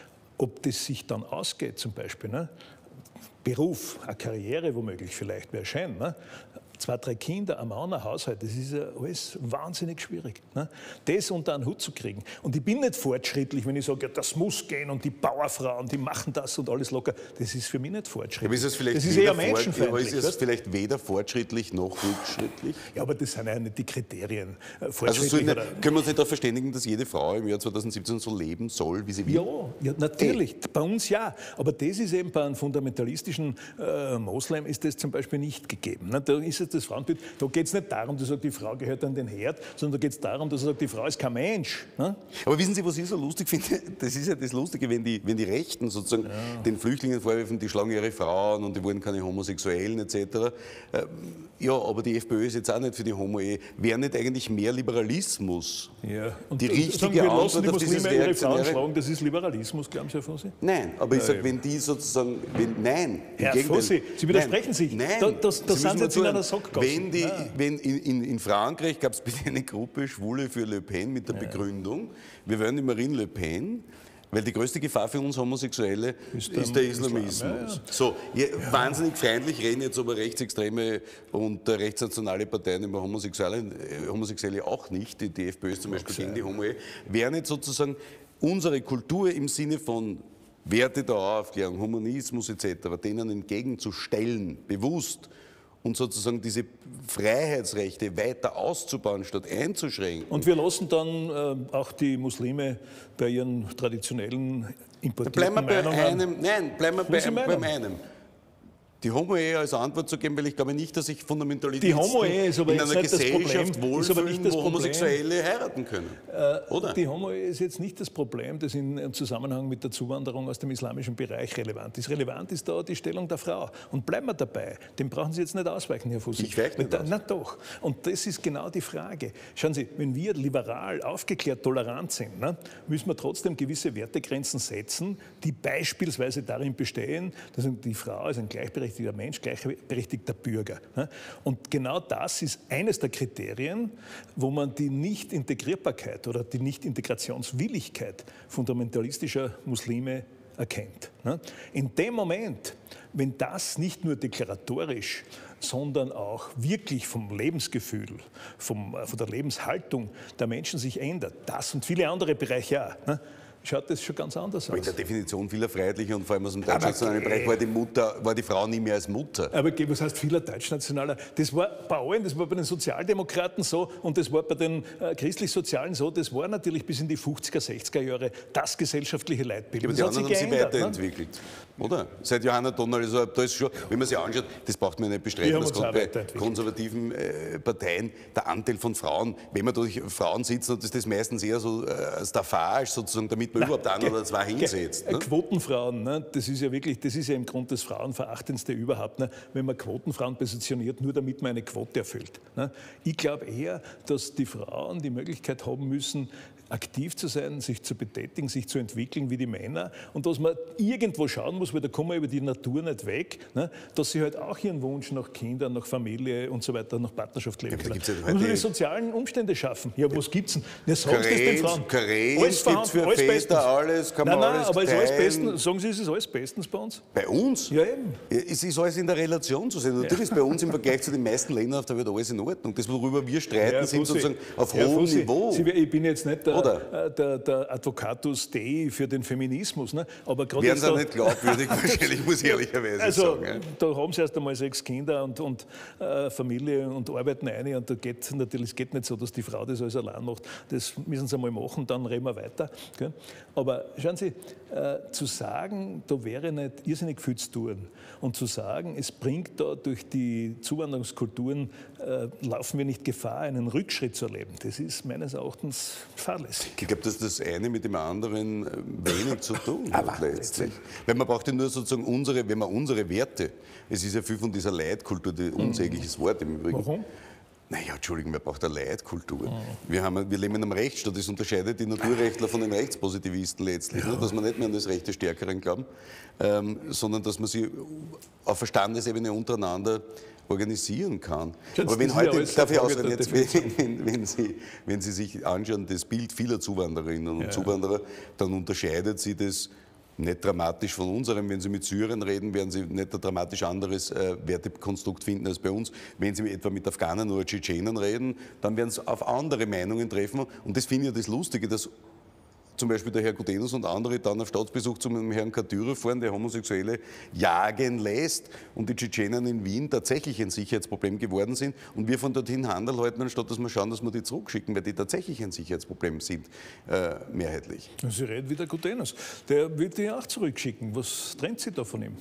Ob das sich dann ausgeht zum Beispiel, ne? Beruf, eine Karriere womöglich vielleicht, wäre schön. Ne? zwei, drei Kinder, ein Mann, ein Haushalt, das ist ja alles wahnsinnig schwierig. Ne? Das unter einen Hut zu kriegen. Und ich bin nicht fortschrittlich, wenn ich sage, ja, das muss gehen und die Bauerfrauen, die machen das und alles locker. Das ist für mich nicht fortschrittlich. Aber ist es vielleicht das ist eher menschenfeindlich. Aber ist es vielleicht weder fortschrittlich noch rückschrittlich? Ja, aber das sind ja nicht die Kriterien. Also so eine, können wir uns nicht darauf verständigen, dass jede Frau im Jahr zweitausendsiebzehn so leben soll, wie sie will? Ja, ja natürlich. Hey. Bei uns ja. Aber das ist eben bei einem fundamentalistischen äh, Moslem ist das zum Beispiel nicht gegeben. Ne? Da ist es das Frauenbild. Da geht es nicht darum, dass er sagt, die Frau gehört an den Herd, sondern da geht es darum, dass er sagt, die Frau ist kein Mensch. Ne? Aber wissen Sie, was ich so lustig finde? Das ist ja das Lustige, wenn die, wenn die Rechten sozusagen ja. den Flüchtlingen vorwerfen, die schlagen ihre Frauen und die wollen keine Homosexuellen et cetera. Äh, ja, aber die FPÖ ist jetzt auch nicht für die Homo-Ehe. Wäre nicht eigentlich mehr Liberalismus ja. und die richtige sagen, wir Antwort lassen die auf dieses Muslime ihre Frauen reaktionäre... schlagen, das ist Liberalismus, glauben Sie, Herr Fossi? Nein, aber ich sage, wenn die sozusagen, wenn, nein, im Herr Gegenteil, Fossi, Sie widersprechen nein, sich. Nein, da das, das Sie sind Sie jetzt in einer Sackgasse. Wenn, die, wenn in, in, in Frankreich gab es bitte eine Gruppe Schwule für Le Pen mit der ja. Begründung, wir wollen die Marine Le Pen, weil die größte Gefahr für uns Homosexuelle ist, ist der Islamismus. Islam, ja, ja. So, ja, ja. Wahnsinnig feindlich reden jetzt aber Rechtsextreme und äh, rechtsnationale Parteien über Homosexuelle, äh, Homosexuelle auch nicht. Die, die FPÖ ist zum Beispiel gegen die Homo-Ehe. Wäre nicht sozusagen unsere Kultur im Sinne von Werte der Aufklärung, Humanismus et cetera, denen entgegenzustellen, bewusst, und sozusagen diese Freiheitsrechte weiter auszubauen, statt einzuschränken. Und wir lassen dann äh, auch die Muslime bei ihren traditionellen importierten bleiben wir bei Meinungen... einem, nein, bleiben wir bei, beim einen. Die Homo-Ehe als Antwort zu geben, weil ich glaube nicht, dass sich Fundamentalisten die Homo-Ehe ist aber in jetzt einer nicht Gesellschaft das Problem, wohlfühlen, wo Homosexuelle heiraten können. Äh, Oder? Die Homo-Ehe ist jetzt nicht das Problem, das im Zusammenhang mit der Zuwanderung aus dem islamischen Bereich relevant ist. Relevant ist da die Stellung der Frau. Und bleiben wir dabei. Den brauchen Sie jetzt nicht ausweichen, Herr Fussi. Ich weiche nicht aus. Na doch. Und das ist genau die Frage. Schauen Sie, wenn wir liberal, aufgeklärt, tolerant sind, ne, müssen wir trotzdem gewisse Wertegrenzen setzen, die beispielsweise darin bestehen, dass die Frau ist ein gleichberechtigter Mensch, gleichberechtigter Bürger. Und genau das ist eines der Kriterien, wo man die Nicht-Integrierbarkeit oder die Nicht-Integrationswilligkeit fundamentalistischer Muslime erkennt. In dem Moment, wenn das nicht nur deklaratorisch, sondern auch wirklich vom Lebensgefühl, vom, von der Lebenshaltung der Menschen sich ändert, das und viele andere Bereiche auch, schaut das schon ganz anders aus. In der Definition vieler Freiheitlicher und vor allem aus dem deutschnationalen Bereich war die, Mutter, war die Frau nie mehr als Mutter. Aber was heißt vieler Deutschnationaler? Das war bei allen, das war bei den Sozialdemokraten so und das war bei den äh, christlich-sozialen so. Das war natürlich bis in die fünfziger, sechziger Jahre das gesellschaftliche Leitbild. Ja, aber die anderen haben sich weiterentwickelt, ne? Oder? Seit Johanna Donald, also da ist schon, wenn man sich anschaut, das braucht man nicht bestreiten, dass gerade bei konservativen äh, Parteien der Anteil von Frauen, wenn man durch Frauen sitzen, und das ist das meistens eher so äh, Staffage sozusagen, damit man überhaupt ein oder zwei hinsetzt. Ne? Quotenfrauen, ne? Das ist ja wirklich, das ist ja im Grunde das Frauenverachtendste überhaupt, ne? Wenn man Quotenfrauen positioniert, nur damit man eine Quote erfüllt. Ne? Ich glaube eher, dass die Frauen die Möglichkeit haben müssen, aktiv zu sein, sich zu betätigen, sich zu entwickeln wie die Männer und dass man irgendwo schauen muss, weil da kommen wir über die Natur nicht weg, ne? Dass sie halt auch ihren Wunsch nach Kindern, nach Familie und so weiter, nach Partnerschaft leben können. Ja, da muss man die sozialen Umstände schaffen. Ja, was gibt's denn? Ja, sag's das den Frauen. Alles gibt's für alles Väter, alles kann man nein, nein, alles aber ist alles bestens, teilen. sagen Sie, ist es alles bestens bei uns? Bei uns? Ja, eben. Es ist alles in der Relation zu sehen. Natürlich ist bei uns im Vergleich zu den meisten Ländern auf der Welt alles in Ordnung. Das, worüber wir streiten, ja, sind sozusagen auf ja, hohem Niveau. Sie, ich bin jetzt nicht der, der, der Advocatus Dei für den Feminismus. Ne? Aber wären Sie auch nicht glaubwürdig, wahrscheinlich, muss ich ehrlicherweise also, sagen. Ja. Da haben Sie erst einmal sechs Kinder und, und äh, Familie und arbeiten eine. Und da geht natürlich, es geht nicht so, dass die Frau das alles allein macht. Das müssen Sie einmal machen, dann reden wir weiter. Gell? Aber schauen Sie, äh, zu sagen, da wäre nicht irrsinnig viel zu tun und zu sagen, es bringt da durch die Zuwanderungskulturen, äh, laufen wir nicht Gefahr, einen Rückschritt zu erleben. Das ist meines Erachtens fahrlässig. Ich glaube, dass das eine mit dem anderen wenig zu tun hat letztlich. Weil man braucht ja nur sozusagen unsere, wenn man unsere Werte, es ist ja viel von dieser Leitkultur, ein unsägliches Wort im Übrigen. Warum? Naja, Entschuldigung, man braucht eine Leitkultur. Mhm. Wir, haben, wir leben in einem Rechtsstaat, das unterscheidet die Naturrechtler von den Rechtspositivisten letztlich. Ja. Ne? Dass man nicht mehr an das Recht des Stärkeren glauben, ähm, sondern dass man sie auf Verstandesebene untereinander organisieren kann. Schatz, aber wenn heute, darf ich ausreden, jetzt, wenn, wenn, wenn, wenn, Sie, wenn Sie sich anschauen, das Bild vieler Zuwandererinnen und ja. Zuwanderer, dann unterscheidet sie das nicht dramatisch von unserem. Wenn Sie mit Syrern reden, werden Sie nicht ein dramatisch anderes äh, Wertekonstrukt finden als bei uns. Wenn Sie etwa mit Afghanen oder Tschetschenen reden, dann werden Sie auf andere Meinungen treffen. Und das finde ich ja das Lustige, dass zum Beispiel der Herr Gudenus und andere dann auf Staatsbesuch zum Herrn Kadyrov fahren, der Homosexuelle jagen lässt und die Tschetschenen in Wien tatsächlich ein Sicherheitsproblem geworden sind und wir von dorthin Handel halten, anstatt dass wir schauen, dass wir die zurückschicken, weil die tatsächlich ein Sicherheitsproblem sind, äh, mehrheitlich. Sie reden wie der Gudenus. Der wird die auch zurückschicken. Was trennt Sie da von ihm?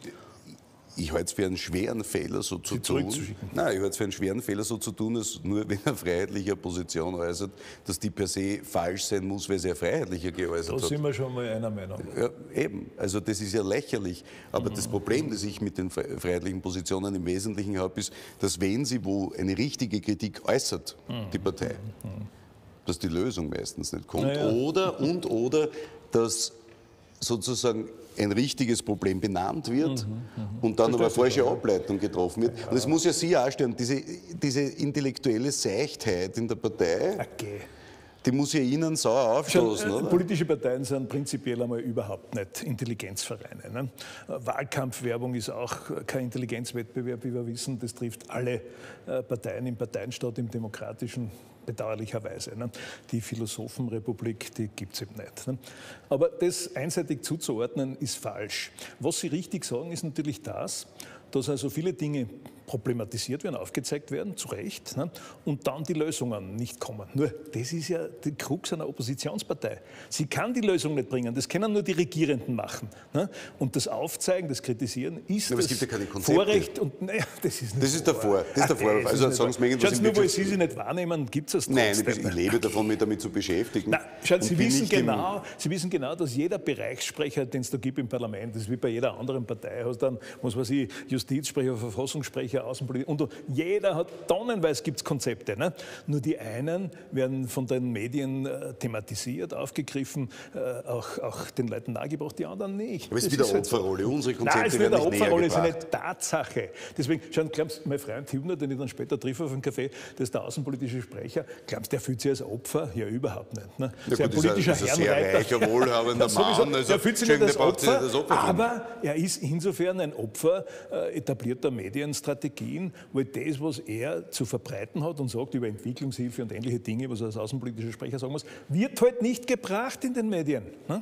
Ich halte es für einen schweren Fehler, so zu tun. Nein, ich halte es für einen schweren Fehler, so zu tun, dass nur wenn er freiheitlicher Position äußert, dass die per se falsch sein muss, weil sie ja freiheitlicher geäußert hat. Da sind wir schon mal einer Meinung. Ja, eben. Also das ist ja lächerlich. Aber mhm. das Problem, das ich mit den freiheitlichen Positionen im Wesentlichen habe, ist, dass wenn sie wo eine richtige Kritik äußert, mhm. die Partei, mhm. dass die Lösung meistens nicht kommt. Ja. Oder und oder dass sozusagen ein richtiges Problem benannt wird mhm, und dann aber eine falsche Ableitung getroffen wird. Ja. Und es muss ja Sie auch stören, diese, diese intellektuelle Seichtheit in der Partei, okay. die muss ja Ihnen sauer aufstoßen, Schon, oder? Politische Parteien sind prinzipiell einmal überhaupt nicht Intelligenzvereine. Ne? Wahlkampfwerbung ist auch kein Intelligenzwettbewerb, wie wir wissen. Das trifft alle Parteien im Parteienstaat, im demokratischen, bedauerlicherweise. Ne? Die Philosophenrepublik, die gibt es eben nicht. Ne? Aber das einseitig zuzuordnen, ist falsch. Was Sie richtig sagen, ist natürlich das, dass also viele Dinge problematisiert werden, aufgezeigt werden, zu Recht, ne? und dann die Lösungen nicht kommen. Nur, das ist ja die Krux einer Oppositionspartei. Sie kann die Lösung nicht bringen, das können nur die Regierenden machen. Ne? Und das Aufzeigen, das Kritisieren ist ja, das es gibt ja keine Konzepte. Vorrecht. Und, naja, das ist, das ist der Vorwurf. Das ist der Vorwurf. Also sagen Sie mir irgendwas Schauen Sie nur, wo Sie sie nicht wahrnehmen, gibt es das trotzdem. Nein, ich lebe davon, mich damit zu beschäftigen. Nein, schauen, Sie, wissen genau, Sie wissen genau, dass jeder Bereichssprecher, den es da gibt im Parlament, das ist wie bei jeder anderen Partei, hast dann, was weiß ich, Justizsprecher, Verfassungssprecher, Außenpolitik und jeder hat tonnenweise gibt es Konzepte. Ne? Nur die einen werden von den Medien äh, thematisiert, aufgegriffen, äh, auch, auch den Leuten nahegebracht, die anderen nicht. Aber es ist wieder halt Opferrolle. So. Unsere Konzepte Nein, es werden nicht nicht eine Opferrolle, näher es ist eine Tatsache. Deswegen, schauen, glaubst du, mein Freund Hübner, den ich dann später treffe auf dem Café, das ist der außenpolitische Sprecher, glaubst du, der fühlt sich als Opfer? Ja, überhaupt nicht. Ne? Ja, sehr gut, politischer ist ein, ist ein sehr reicher, wohlhabender Mann. Also, er fühlt sich nicht als Opfer, als Opfer aber er ist insofern ein Opfer äh, etablierter Medienstrategien, weil das, was er zu verbreiten hat und sagt über Entwicklungshilfe und ähnliche Dinge, was er als außenpolitischer Sprecher sagen muss, wird halt nicht gebracht in den Medien. Ne?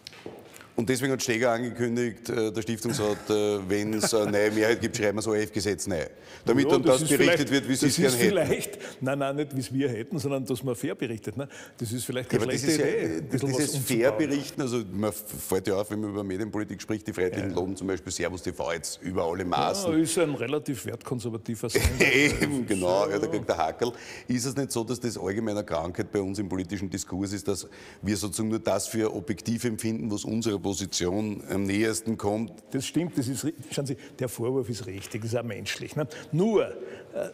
Und deswegen hat Steger angekündigt, der Stiftungsrat, wenn es eine neue Mehrheit gibt, schreiben wir so O R F-Gesetz nein. Damit ja, dann das, das berichtet wird, wie Sie es gerne hätten. Vielleicht, nein, nein, nicht wie es wir hätten, sondern dass man fair berichtet. Ne? Das ist vielleicht eine ja, schlechte Idee. Ja, dieses fair berichten, also man fällt ja auf, wenn man über Medienpolitik spricht, die Freiheitlichen ja. loben zum Beispiel Servus T V jetzt über alle Maßen. Ja, ist ein relativ wertkonservativer Sender. Eben, genau, ja, da kriegt der Hackerl. Ist es nicht so, dass das allgemeine Krankheit bei uns im politischen Diskurs ist, dass wir sozusagen nur das für objektiv empfinden, was unsere Position am nähersten kommt? Das stimmt, das ist, schauen Sie, der Vorwurf ist richtig, das ist auch menschlich. Ne? Nur, äh,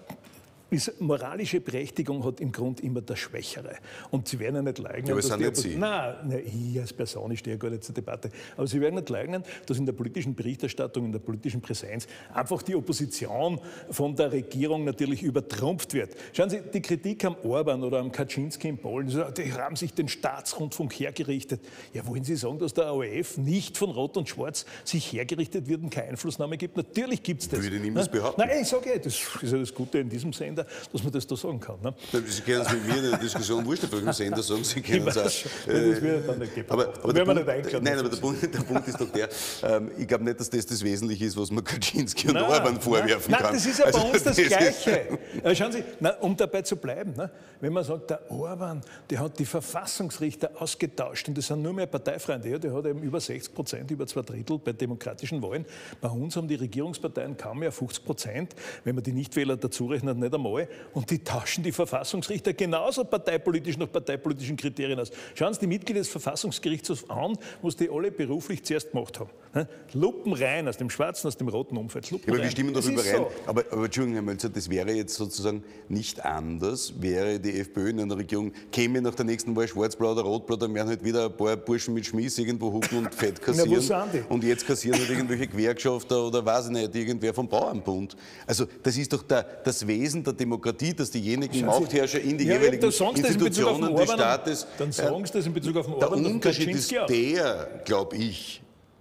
ist, moralische Berechtigung hat im Grunde immer der Schwächere. Und Sie werden ja nicht leugnen, ja, aber dass sind die nicht Sie. Nein, nein, ich als Person, ich stehe ja gar nicht zur Debatte. Aber Sie werden nicht leugnen, dass in der politischen Berichterstattung, in der politischen Präsenz einfach die Opposition von der Regierung natürlich übertrumpft wird. Schauen Sie, die Kritik am Orban oder am Kaczynski in Polen, die haben sich den Staatsrundfunk hergerichtet. Ja, wollen Sie sagen, dass der O R F nicht von Rot und Schwarz sich hergerichtet wird und keine Einflussnahme gibt? Natürlich gibt es das. Ich würde niemals behaupten. Nein, ich sage ja, das ist ja das Gute in diesem Sender, dass man das da sagen kann. Ne? Sie können es mit mir in der Diskussion wurscht auf welchem Sender sagen, Sie können es auch. Das wird dann nicht geben. Aber, aber, der Punkt, nicht nein, aber der, Punkt, der Punkt ist doch der, ähm, ich glaube nicht, dass das das Wesentliche ist, was man Kaczynski und nein, Orban vorwerfen nein, kann. Nein, das ist ja also, bei uns das, das Gleiche. Ja, schauen Sie, na, um dabei zu bleiben, ne? Wenn man sagt, der Orban, der hat die Verfassungsrichter ausgetauscht und das sind nur mehr Parteifreunde, ja, der hat eben über sechzig Prozent, über zwei Drittel bei demokratischen Wahlen. Bei uns haben die Regierungsparteien kaum mehr fünfzig Prozent, wenn man die Nichtwähler dazu rechnet, nicht einmal. Und die tauschen die Verfassungsrichter genauso parteipolitisch nach parteipolitischen Kriterien aus. Schauen Sie die Mitglieder des Verfassungsgerichtshofs an, was die alle beruflich zuerst gemacht haben. Lupen rein aus dem schwarzen, aus dem roten Umfeld. Ja, aber wir stimmen darüber rein. So. Aber, aber Entschuldigung, Herr Mölzer, das wäre jetzt sozusagen nicht anders, wäre die FPÖ in einer Regierung, käme nach der nächsten Wahl schwarz-blau oder rot-blau, dann werden halt wieder ein paar Burschen mit Schmiss irgendwo hucken und Fett kassieren. Na, und jetzt kassieren halt irgendwelche Gewerkschafter oder weiß ich nicht, irgendwer vom Bauernbund. Also das ist doch der, das Wesen der Demokratie, dass diejenigen Machtherrscher in die ja, jeweiligen Institutionen des Staates... Dann sagen Sie das in Bezug auf den Der Orban. Unterschied ist der, glaube ich,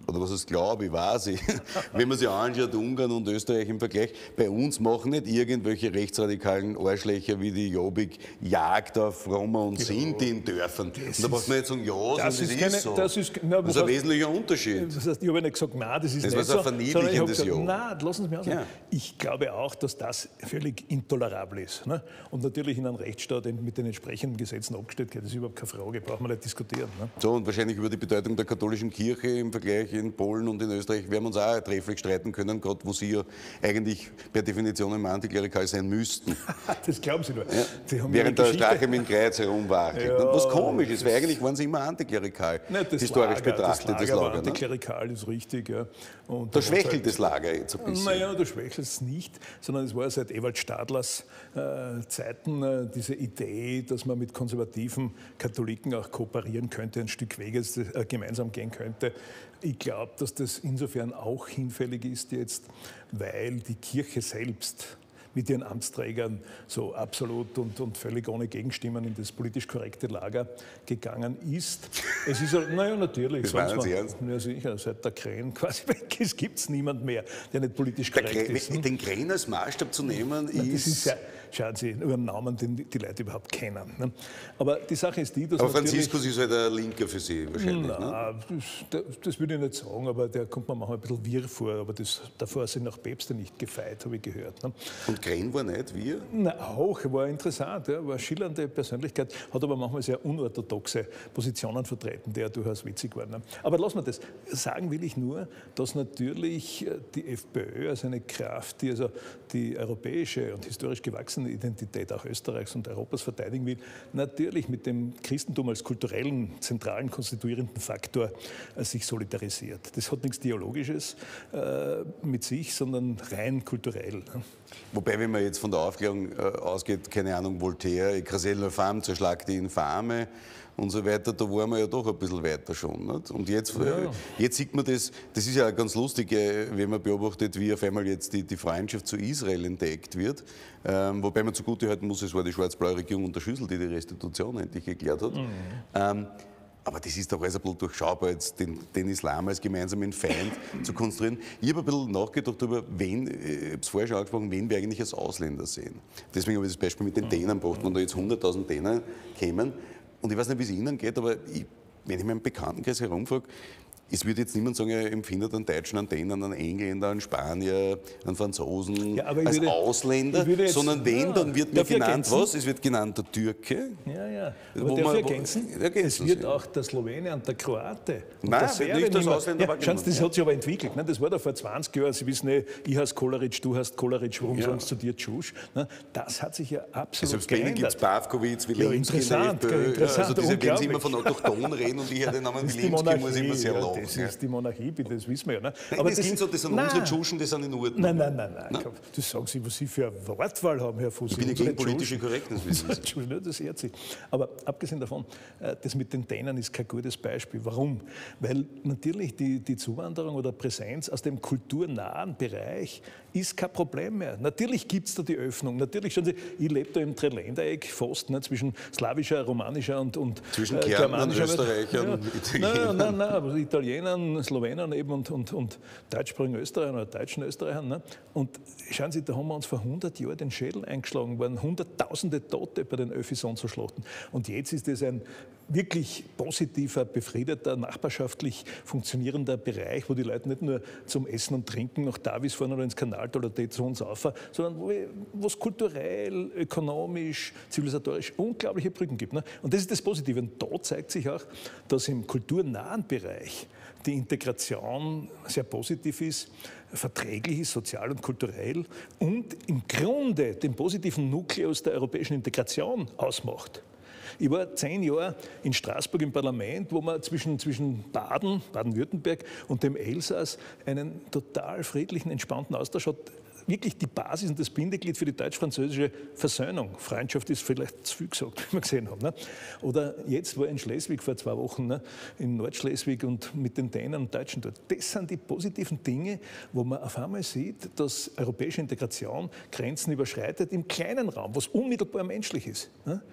oder was heißt glaube ich, weiß ich, wenn man sich anschaut, Ungarn und Österreich im Vergleich, bei uns machen nicht irgendwelche rechtsradikalen Arschlöcher wie die Jobbik Jagd auf Roma und Sinti in Dörfern. Und da braucht man nicht sagen, ja, das, das, ist, ist, keine, so. das ist na, Das ist ein wesentlicher Unterschied. Das heißt, ich habe nicht gesagt, nein, das ist das nicht so. so. Ein verniedlichendes Gesagt, Ja. nein, lassen Sie mich aussagen. Ja. Ich glaube auch, dass das völlig intolerabel ist. Ne? Und natürlich in einem Rechtsstaat mit den entsprechenden Gesetzen abgestellt wird, das ist überhaupt keine Frage, braucht man nicht diskutieren. Ne? So, und wahrscheinlich über die Bedeutung der katholischen Kirche im Vergleich in Polen und in Österreich werden wir uns auch trefflich streiten können, gerade wo Sie ja eigentlich per Definition immer antiklerikal sein müssten. Das glauben Sie nur. Ja. Sie haben Während ja der Strache mit dem Kreuz herumwackelt. Ja, Was komisch ist, weil eigentlich waren sie immer antiklerikal, Nicht das historisch Lager, betrachtet, das Lager. das War Lager. Ne? antiklerikal ist richtig. Ja. Und Da schwächelt das Lager jetzt ein bisschen. Naja, da schwächelt es nicht, sondern es war seit Ewald Stadlers äh, Zeiten äh, diese Idee, dass man mit konservativen Katholiken auch kooperieren könnte, ein Stück Weges äh, gemeinsam gehen könnte. Ich glaube, dass das insofern auch hinfällig ist jetzt, weil die Kirche selbst mit ihren Amtsträgern so absolut und, und völlig ohne Gegenstimmen in das politisch korrekte Lager gegangen ist. Es ist, naja, natürlich. Das meinen Sie ernst? Ja, sicher. Seit der Krähen quasi weg ist, gibt es niemand mehr, der nicht politisch Der korrekt Krähen, ist. Hm? Den Krähen als Maßstab zu nehmen, Na, ist... das ist ja, schauen Sie, nur einen Namen, den die Leute überhaupt kennen. Ne? Aber die Sache ist die, dass Aber natürlich... Franziskus ist halt ein Linker für Sie wahrscheinlich, Na, ne? das, das würde ich nicht sagen, aber der kommt mir manchmal ein bisschen wirr vor. Aber das, davor sind auch Päpste nicht gefeit, habe ich gehört. Ne? Und Krähen war nicht wir? Na, auch, war interessant, ja, war eine schillernde Persönlichkeit, hat aber manchmal sehr unorthodoxe Positionen vertreten, die ja durchaus witzig waren. Ne? Aber lassen wir das. Sagen will ich nur, dass natürlich die FPÖ als eine Kraft, die also die europäische und historisch gewachsene Identität auch Österreichs und Europas verteidigen will, natürlich mit dem Christentum als kulturellen, zentralen, konstituierenden Faktor äh, sich solidarisiert. Das hat nichts Theologisches äh, mit sich, sondern rein kulturell. Ne? Wobei, wenn man jetzt von der Aufklärung äh, ausgeht, keine Ahnung, Voltaire, écrasez la femme, zerschlag die Infame und so weiter, da waren wir ja doch ein bisschen weiter schon. Nicht? Und jetzt, Ja. äh, jetzt sieht man das, das ist ja ganz lustig, äh, wenn man beobachtet, wie auf einmal jetzt die, die Freundschaft zu Israel entdeckt wird. Ähm, wobei man zugutehalten muss, es war die schwarz-blaue Regierung unter Schüssel, die die Restitution endlich geklärt hat. Mhm. Ähm, Aber das ist doch alles ein bisschen durchschaubar, jetzt den, den Islam als gemeinsamen Feind zu konstruieren. Ich habe ein bisschen nachgedacht darüber, wen, ich habe es vorher schon angesprochen, wen wir eigentlich als Ausländer sehen. Deswegen habe ich das Beispiel mit den Dänern gebracht, wenn da jetzt hunderttausend Däner kämen. Und ich weiß nicht, wie es Ihnen geht, aber ich, wenn ich meinen Bekanntenkreis herumfrage, es würde jetzt niemand sagen, er empfindet einen Deutschen, einen Dänen, einen Engländer, einen Spanier, einen Franzosen Ja, aber ich als würde- Ausländer, ich würde jetzt- sondern wen, ja, dann wird mir darf ich genannt, ergänzen? was? Es wird genannt der Türke. Ja, ja. Wo Aber darf man- ich wo- ergänzen? ergänzen Es wird Sie. auch der Slowene und der Kroate. Und Nein, der wird Serbe nicht als mehr- Ausländer ja, wahrgenommen, schauen Sie, das ja. hat sich aber entwickelt. Ne? Das war da vor zwanzig Jahren. Sie wissen eh, ich heiße Kolaric, du heißt Kolaric, warum Ja. sagen Sie zu dir Tschusch? Ne? Das hat sich ja absolut Selbst bei Ihnen gibt es geändert. Pawkowitz, Ja, Wilimski, interessant, Neff, gell, interessant, also diese, wenn Sie immer unglaublich. von Autochton reden und ich höre den Namen Das ist die Wilimski, muss ich immer Monarchie, sehr ja, lachen. das ja. ist die Monarchie, bitte, das wissen wir ja. Ne? Nein, das klingt so, das sind Nein. unsere Tschuschen, die sind in Ordnung. Nein, nein, nein, nein. Komm, das sagen Sie, was Sie für eine Wortwahl haben, Herr Fuß. Ich bin ja gegen politische Korrektness, wissen Sie. Entschuldigung, das ehrt sich. Aber abgesehen davon, äh, das mit den Dänern ist kein gutes Beispiel. Warum? Weil natürlich die, die Zuwanderung oder Präsenz aus dem kulturnahen Bereich ist kein Problem mehr. Natürlich gibt es da die Öffnung. Natürlich, schauen Sie, ich lebe da im Dreiländereck fast, ne, zwischen slawischer, romanischer und, und Zwischen äh, Kärntnern, germanischer. Österreichern, Italienern. Nein, nein, nein, aber Italienern, Slowenern eben und, und, und deutschsprachigen Österreichern oder deutschen Österreichern. Ne? Und schauen Sie, da haben wir uns vor hundert Jahren den Schädel eingeschlagen, waren hunderttausende Tote bei den Öffis anzuschlachten. Und jetzt ist es ein wirklich positiver, befriedeter, nachbarschaftlich funktionierender Bereich, wo die Leute nicht nur zum Essen und Trinken nach Davis fahren oder ins Kanaltal oder die zu uns rauf, sondern wo es kulturell, ökonomisch, zivilisatorisch unglaubliche Brücken gibt. Ne? Und das ist das Positive. Und da zeigt sich auch, dass im kulturnahen Bereich die Integration sehr positiv ist, verträglich ist, sozial und kulturell und im Grunde den positiven Nukleus der europäischen Integration ausmacht. Ich war zehn Jahre in Straßburg im Parlament, wo man zwischen, zwischen Baden, Baden-Württemberg und dem Elsass einen total friedlichen, entspannten Austausch hat. Wirklich die Basis und das Bindeglied für die deutsch-französische Versöhnung. Freundschaft ist vielleicht zu viel gesagt, wie wir gesehen haben. Ne? Oder jetzt war ich in Schleswig vor zwei Wochen, ne? in Nordschleswig und mit den Dänern und Deutschen dort. Das sind die positiven Dinge, wo man auf einmal sieht, dass europäische Integration Grenzen überschreitet im kleinen Raum, was unmittelbar menschlich ist. Ne?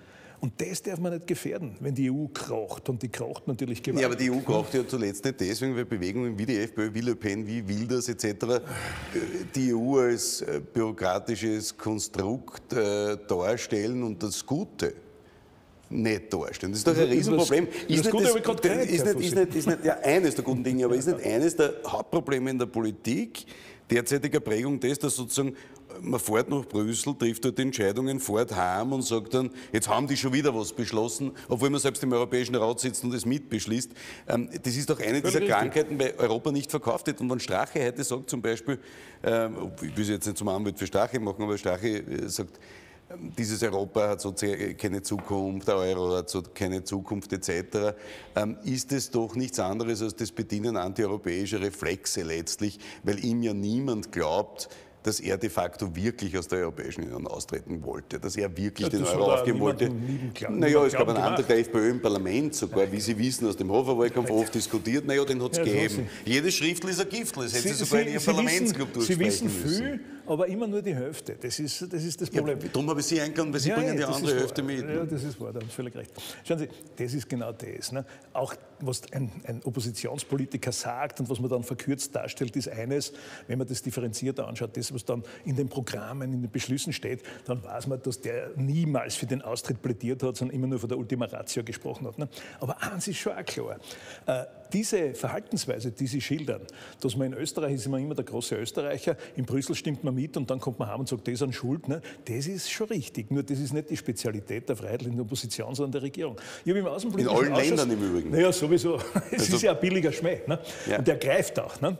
Und das darf man nicht gefährden, wenn die E U kracht. Und die kracht natürlich gewaltig. Ja, aber die E U kracht ja zuletzt nicht deswegen, weil Bewegungen wie die FPÖ, wie Le Pen, wie Wilders et cetera die E U als bürokratisches Konstrukt äh, darstellen und das Gute nicht darstellen. Das ist doch ein Riesenproblem. Ist nicht ja, eines der guten Dinge, aber ist nicht eines der Hauptprobleme in der Politik derzeitiger Prägung das, dass sozusagen man fährt nach Brüssel, trifft dort Entscheidungen, fährt heim und sagt dann, jetzt haben die schon wieder was beschlossen, obwohl man selbst im Europäischen Rat sitzt und es mitbeschließt. Das ist doch eine dieser Krankheiten, weil Europa nicht verkauft wird. Und wenn Strache heute sagt zum Beispiel, ich will es jetzt nicht zum Anwalt für Strache machen, aber Strache sagt, dieses Europa hat so keine Zukunft, der Euro hat so keine Zukunft et cetera, ist es doch nichts anderes als das Bedienen antieuropäischer Reflexe letztlich, weil ihm ja niemand glaubt, dass er de facto wirklich aus der Europäischen Union austreten wollte, dass er wirklich ja, den Euro aufgeben wollte. Naja, es gab einen Antrag der FPÖ im Parlament sogar, wie Sie wissen, aus dem Hofer-Wahlkampf oft diskutiert. Naja, den hat es ja, gegeben. So Jedes Schriftel ist ein Giftel, das hätte Sie sogar in Ihrem Sie Parlamentsclub durchsprechen Sie wissen viel, müssen. aber immer nur die Hälfte. Das ist das, ist das Problem. Ja, darum habe ich Sie eingeladen, weil Sie ja, bringen die andere Hälfte wahr. mit. Ja, das ist wahr, da haben Sie völlig recht. Schauen Sie, das ist genau das. Ne? Auch was ein, ein Oppositionspolitiker sagt und was man dann verkürzt darstellt, ist eines, wenn man das differenziert anschaut, das, was dann in den Programmen, in den Beschlüssen steht, dann weiß man, dass der niemals für den Austritt plädiert hat, sondern immer nur von der Ultima Ratio gesprochen hat. Ne? Aber eins ist schon auch klar. Äh, diese Verhaltensweise, die Sie schildern, dass man in Österreich ist immer immer der große Österreicher, in Brüssel stimmt man mit und dann kommt man heim und sagt, das ist an Schuld, ne? Das ist schon richtig. Nur das ist nicht die Spezialität der freiheitlichen Opposition, sondern der Regierung. Ich habe im Außenpolitischen in allen Ausschuss, Ländern im Übrigen. Naja, sowieso. Es also, ist ja ein billiger Schmäh. Ne? Ja. Und der greift auch. Ne?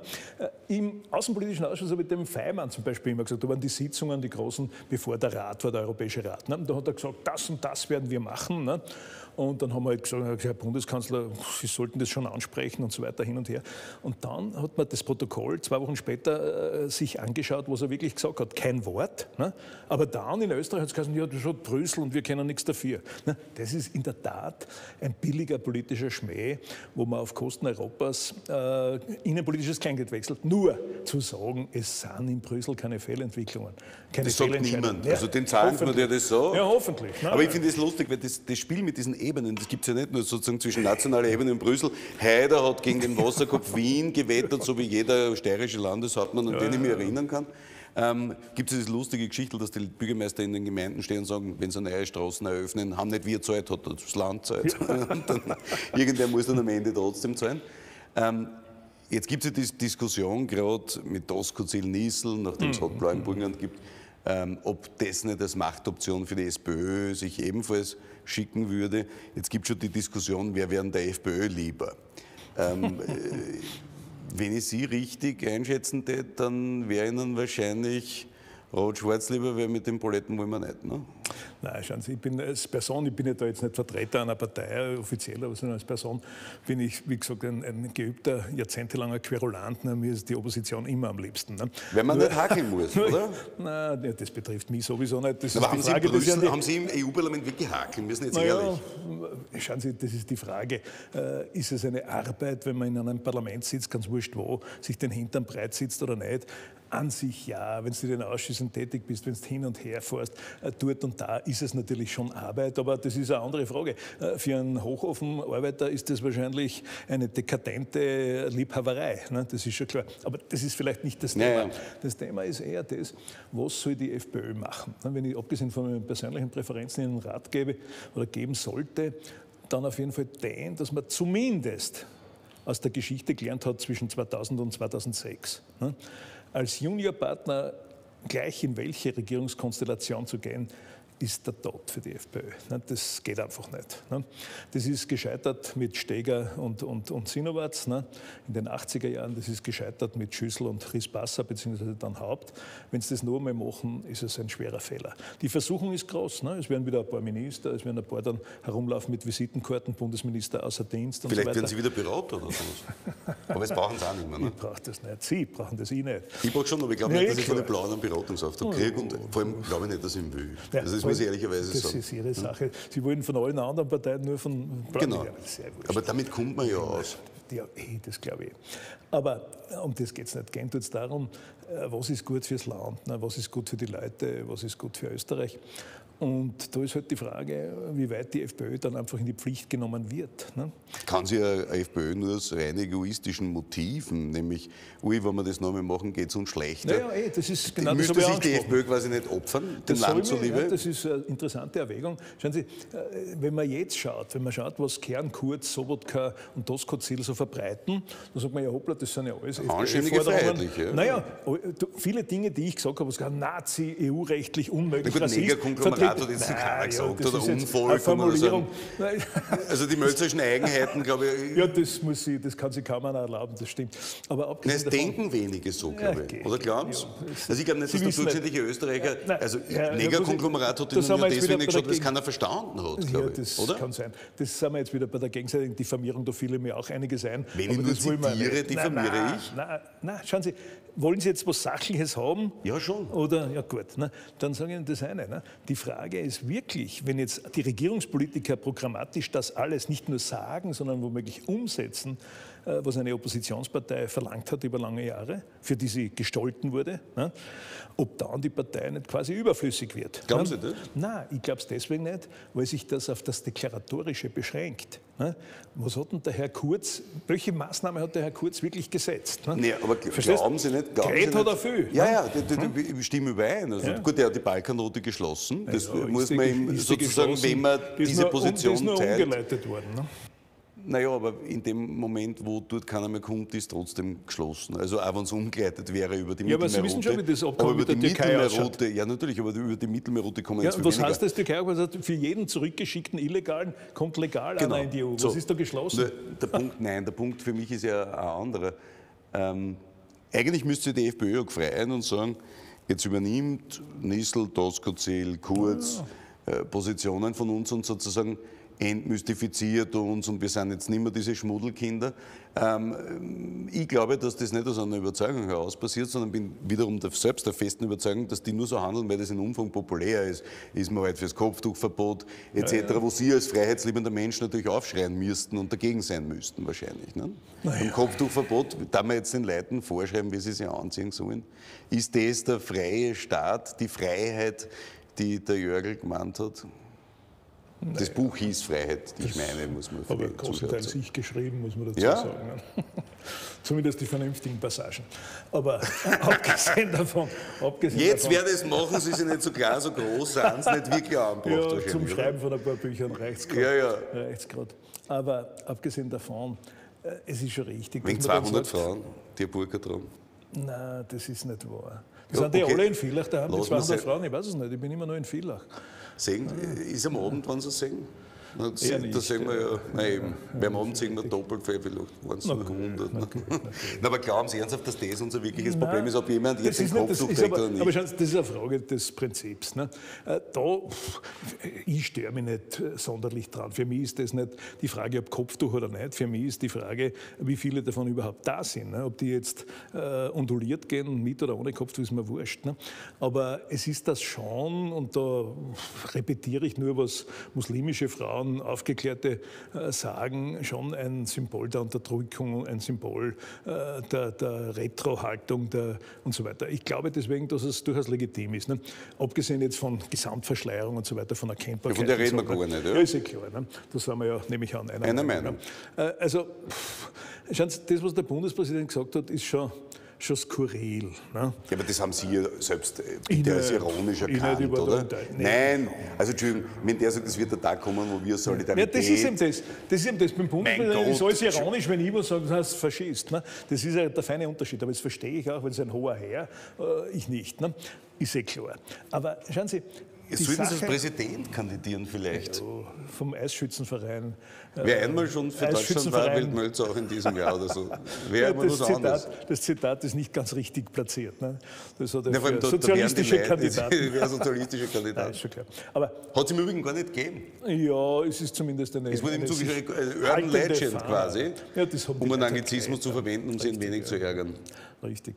Im Außenpolitischen Ausschuss habe ich dem Feimann zum Beispiel immer gesagt, da waren die Sitzungen, die großen, bevor der Rat war, der Europäische Rat. Ne? Und da hat er gesagt, das und das werden wir machen. Ne? Und dann haben wir halt gesagt, Herr Bundeskanzler, Sie sollten das schon ansprechen und so weiter hin und her. Und dann hat man das Protokoll zwei Wochen später äh, sich angeschaut, was er wirklich gesagt hat. Kein Wort. Ne? Aber dann in Österreich hat es gesagt, ja, das hat Brüssel und wir können nichts dafür. Ne? Das ist in der Tat ein billiger politischer Schmäh, wo man auf Kosten Europas äh, innenpolitisches Kleingeld wechselt. Nur zu sagen, es sind in Brüssel keine Fehlentwicklungen. Keine das sagt niemand. Ja, also den Zahlen man der das so. Ja, hoffentlich. Ne? Aber ich finde es lustig, weil das, das Spiel mit diesen Ebenen, das gibt es ja nicht nur sozusagen zwischen nationaler Ebene und Brüssel. Haider hat gegen den Wasserkopf Wien gewettert, so wie jeder steirische Landeshauptmann, an ja, den ich mich ja. erinnern kann. Ähm, gibt es diese lustige Geschichte, dass die Bürgermeister in den Gemeinden stehen und sagen, wenn sie neue Straßen eröffnen, haben nicht wir Zeit, hat das Land Zeit. Ja. Und dann, irgendwer muss dann am Ende trotzdem zahlen. Ähm, jetzt gibt es ja die Diskussion gerade mit Doskozil-Niesel, nachdem es Hotblau im Burgenland gibt, ähm, ob das nicht als Machtoption für die SPÖ sich ebenfalls schicken würde. Jetzt gibt es schon die Diskussion, wer wäre der FPÖ lieber. Ähm, äh, wenn ich Sie richtig einschätzen tät, dann wäre Ihnen wahrscheinlich Rot-Schwarz lieber, weil mit den Poletten wollen wir nicht. Ne? Nein, schauen Sie, ich bin als Person, ich bin ja da jetzt nicht Vertreter einer Partei offiziell, aber sondern als Person bin ich, wie gesagt, ein, ein geübter, jahrzehntelanger Querulant. Ne? Mir ist die Opposition immer am liebsten. Ne? Wenn man nur, nicht hakeln muss, oder? Nein, das betrifft mich sowieso nicht. Das aber ist haben, die Frage, Sie Brüssel, die, haben Sie im E U-Parlament wirklich hakeln müssen, jetzt naja, ehrlich? Schauen Sie, das ist die Frage. Äh, ist es eine Arbeit, wenn man in einem Parlament sitzt, ganz wurscht wo, sich den Hintern breit sitzt oder nicht? An sich ja, wenn du in den Ausschüssen tätig bist, wenn du hin und her fährst, äh, dort und da ist es natürlich schon Arbeit, aber das ist eine andere Frage. Äh, für einen Hochofenarbeiter ist das wahrscheinlich eine dekadente Liebhaberei, ne? Das ist schon klar. Aber das ist vielleicht nicht das Thema. Ja, ja. Das Thema ist eher das, was soll die FPÖ machen? Wenn ich abgesehen von meinen persönlichen Präferenzen Ihnen einen Rat gebe oder geben sollte, dann auf jeden Fall den, dass man zumindest aus der Geschichte gelernt hat zwischen zweitausend und zweitausendsechs. Ne? Als Juniorpartner gleich in welche Regierungskonstellation zu gehen, ist der Tod für die FPÖ. Das geht einfach nicht. Das ist gescheitert mit Steger und, und, und Sinowatz in den achtziger Jahren. Das ist gescheitert mit Schüssel und Rispassa, beziehungsweise dann Haupt. Wenn sie das noch einmal machen, ist es ein schwerer Fehler. Die Versuchung ist groß. Es werden wieder ein paar Minister, es werden ein paar dann herumlaufen mit Visitenkarten, Bundesminister außer Dienst und Vielleicht so weiter. werden Sie wieder Berater oder so. Aber das brauchen Sie auch nicht mehr. Ne? Ich brauche das nicht. Sie brauchen das ich nicht. Ich brauche schon, aber ich glaube ja, nicht, dass ich von den Blauen einen Beratungsauftrag kriege. Und vor allem glaube ich nicht, dass ich ihn will. Ja, also das muss ich ehrlicherweise das sagen. Das ist Ihre Sache. Sie wollen von allen anderen Parteien nur von Blauen. Genau. Aber damit kommt man ja aus. Ja, das glaube ich. Aber um das geht es nicht. Geht es darum, was ist gut fürs Land, ne? Was ist gut für die Leute, was ist gut für Österreich. Und da ist halt die Frage, wie weit die FPÖ dann einfach in die Pflicht genommen wird. Ne? Kann sich eine FPÖ nur aus rein egoistischen Motiven, nämlich, ui, wenn wir das noch mal machen, geht es uns schlechter. Naja, ey, das ist genau Müsste das sich die FPÖ quasi nicht opfern, dem das Land soll zuliebe? Ja, das ist eine interessante Erwägung. Schauen Sie, wenn man jetzt schaut, wenn man schaut, was Kern, Kurz, Sobotka und Doskozil so verbreiten, dann sagt man ja, hoppla, das sind ja alles anständige Freiheitliche. Naja, viele Dinge, die ich gesagt habe, was gerade Nazi, E U-rechtlich unmöglich, Na gut, Negerkonglomerat hat jetzt keiner gesagt, oder Unvolk. Formulierung. Also die mölzerischen Eigenheiten, glaube ich. Ja, das, muss sie, das kann sich kaum einer erlauben, das stimmt. Aber Nein, es denken wenige so, glaube ich. Oder glauben Sie? Also ich glaube nicht, dass der durchschnittliche Österreicher, also ja, Negerkonglomerat hat ihnen ja deswegen nicht geschaut, dass keiner verstanden hat, glaube ja, das ich. Oder? Kann sein. Das sind wir jetzt wieder bei der gegenseitigen Diffamierung, da fiel mir auch einiges ein. Wenn ich nur zitiere, diffamiere nein, ich? Nein, nein, schauen Sie, wollen Sie jetzt was Sachliches haben? Ja, schon. Oder, ja gut, ne? Dann sage ich Ihnen das eine. Ne? Die Frage ist wirklich, wenn jetzt die Regierungspolitiker programmatisch das alles nicht nur sagen, sondern womöglich umsetzen, äh, was eine Oppositionspartei verlangt hat über lange Jahre, für die sie gestolten wurde, ne? Ob dann die Partei nicht quasi überflüssig wird. Glauben ne? Sie das? Nein, ich glaube es deswegen nicht, weil sich das auf das Deklaratorische beschränkt. Ne? Was hat denn der Herr Kurz, welche Maßnahme hat der Herr Kurz wirklich gesetzt? Ne? Nee, aber Verstehst? glauben Sie nicht, glauben Gerät Sie hat er nicht, viel. Ja, ne? ja, die, die, die stimmen überein. Also Ja. Gut, er hat die Balkanroute geschlossen. Das Ja, muss ist die- man ihm ist die sozusagen, geschlossen? wenn man Die ist diese nur- Position die ist nur teilt. umgeleitet worden. Ne? Naja, aber in dem Moment, wo dort keiner mehr kommt, ist trotzdem geschlossen. Also auch wenn es umgeleitet wäre über die Ja, aber Sie Mittelmeerroute. wissen schon, wie das Abkommen aber über mit die der Türkei Mittelmeerroute, ja natürlich, aber über die Mittelmeerroute kommen Ja, jetzt viel was weniger. heißt das? Die Türkei hat gesagt, für jeden zurückgeschickten Illegalen kommt legal Genau. einer in die E U. Was So. ist da geschlossen? Nur Der Punkt, nein, der Punkt für mich ist ja ein anderer. Ähm, eigentlich müsste die FPÖ auch freien und sagen, jetzt übernimmt Nissl, Doskozil, Kurz äh, Positionen von uns und sozusagen entmystifiziert uns und wir sind jetzt nicht mehr diese Schmuddelkinder. Ähm, ich glaube, dass das nicht aus einer Überzeugung heraus passiert, sondern bin wiederum der, selbst der festen Überzeugung, dass die nur so handeln, weil das in Umfang populär ist. Ist man halt fürs Kopftuchverbot et cetera, ja, ja. Wo Sie als freiheitsliebender Mensch natürlich aufschreien müssten und dagegen sein müssten wahrscheinlich. Ne? Naja. Beim Kopftuchverbot, da wir jetzt den Leuten vorschreiben, wie sie sich anziehen sollen, ist das der freie Staat, die Freiheit, die der Jörgl gemeint hat? Das Nein. Buch hieß Freiheit, die ich meine, muss man Aber großenteils ich geschrieben, muss man dazu ja? sagen. Zumindest die vernünftigen Passagen. Aber abgesehen davon. Abgesehen Jetzt davon, wäre das, machen Sie sich nicht so klar, so groß, sind Sie nicht wirklich angebracht. Ja, zum Schreiben von ein paar Büchern reicht es gerade. Ja, ja. Reicht's grad. Aber abgesehen davon, äh, es ist schon richtig. Wegen zweihundert Frauen, die Burka tragen? Nein, das ist nicht wahr. Das Ja, sind die okay. alle in Villach, da haben die Lass mal zweihundert sehen. Frauen, ich weiß es nicht, ich bin immer nur in Villach. Sehen, ist am Abend, wenn Sie es sehen? Na, das, Eher nicht, das sehen wir ja, nein, eben. Ja, Beim Abend sehen wir doppelt, weil vielleicht waren es nur hundert. Ne? Na, aber glauben Sie ernsthaft, dass das unser wirkliches Nein, Problem ist, ob jemand jetzt den Kopftuch ist trägt aber, oder nicht? aber schauen Sie, das ist eine Frage des Prinzips. Ne? Äh, Da, pff, ich störe mich nicht äh, sonderlich dran. Für mich ist das nicht die Frage, ob Kopftuch oder nicht. Für mich ist die Frage, wie viele davon überhaupt da sind. Ne? Ob die jetzt äh, onduliert gehen, mit oder ohne Kopftuch, ist mir wurscht. Ne? Aber es ist das schon, und da repetiere ich nur, was muslimische Frauen, aufgeklärte äh, sagen, schon ein Symbol der Unterdrückung, ein Symbol äh, der, der Retro-Haltung der, und so weiter. Ich glaube deswegen, dass es durchaus legitim ist. Ne? Abgesehen jetzt von Gesamtverschleierung und so weiter, von Erkennbarkeit. Ja, von der reden so, wir gar nicht. Ja, ja ist ja klar. Ne? Das sind wir ja, nehme ich an, einer, Einer Meinung. Meinung. Äh, also, pff, schauen Sie, das, was der Bundespräsident gesagt hat, ist schon, schon skurril. Ne? Ja, aber das haben Sie ja selbst bitte als ironisch erkannt, oder? Nein, also Entschuldigung, wenn der sagt, es wird der Tag kommen, wo wir Solidarität... Ja, das ist eben das. Das ist eben das. Beim Bundespräsidenten ist alles Gott. ironisch, wenn ich was sage, das heißt Faschist. Ne? Das ist ja der feine Unterschied. Aber das verstehe ich auch, weil es ein hoher Herr, äh, ich nicht. Ne? Ist eh klar. Aber schauen Sie, die Sollten Sie Sache, als Präsident kandidieren vielleicht? Ja, vom Eisschützenverein. Wer einmal schon für Deutschland war, wählt Mölzer auch in diesem Jahr oder so. Wäre immer das, was anderes. Zitat, das Zitat ist nicht ganz richtig platziert. Ne? Das hat er Ja, vor allem für da- da sozialistische wären die Leute- Kandidaten. Wer sozialistische Nein, Kandidat? ist schon klar. Aber Hat es im Übrigen gar nicht gegeben. ja, es ist zumindest eine. Es wurde ihm eine zugeschrieben, sich äh, Urban haltende Legend Fahne. quasi, Ja, das haben die um einen Leute Anglizismus zu erklärt. verwenden, um sie ein wenig zu ärgern. richtig.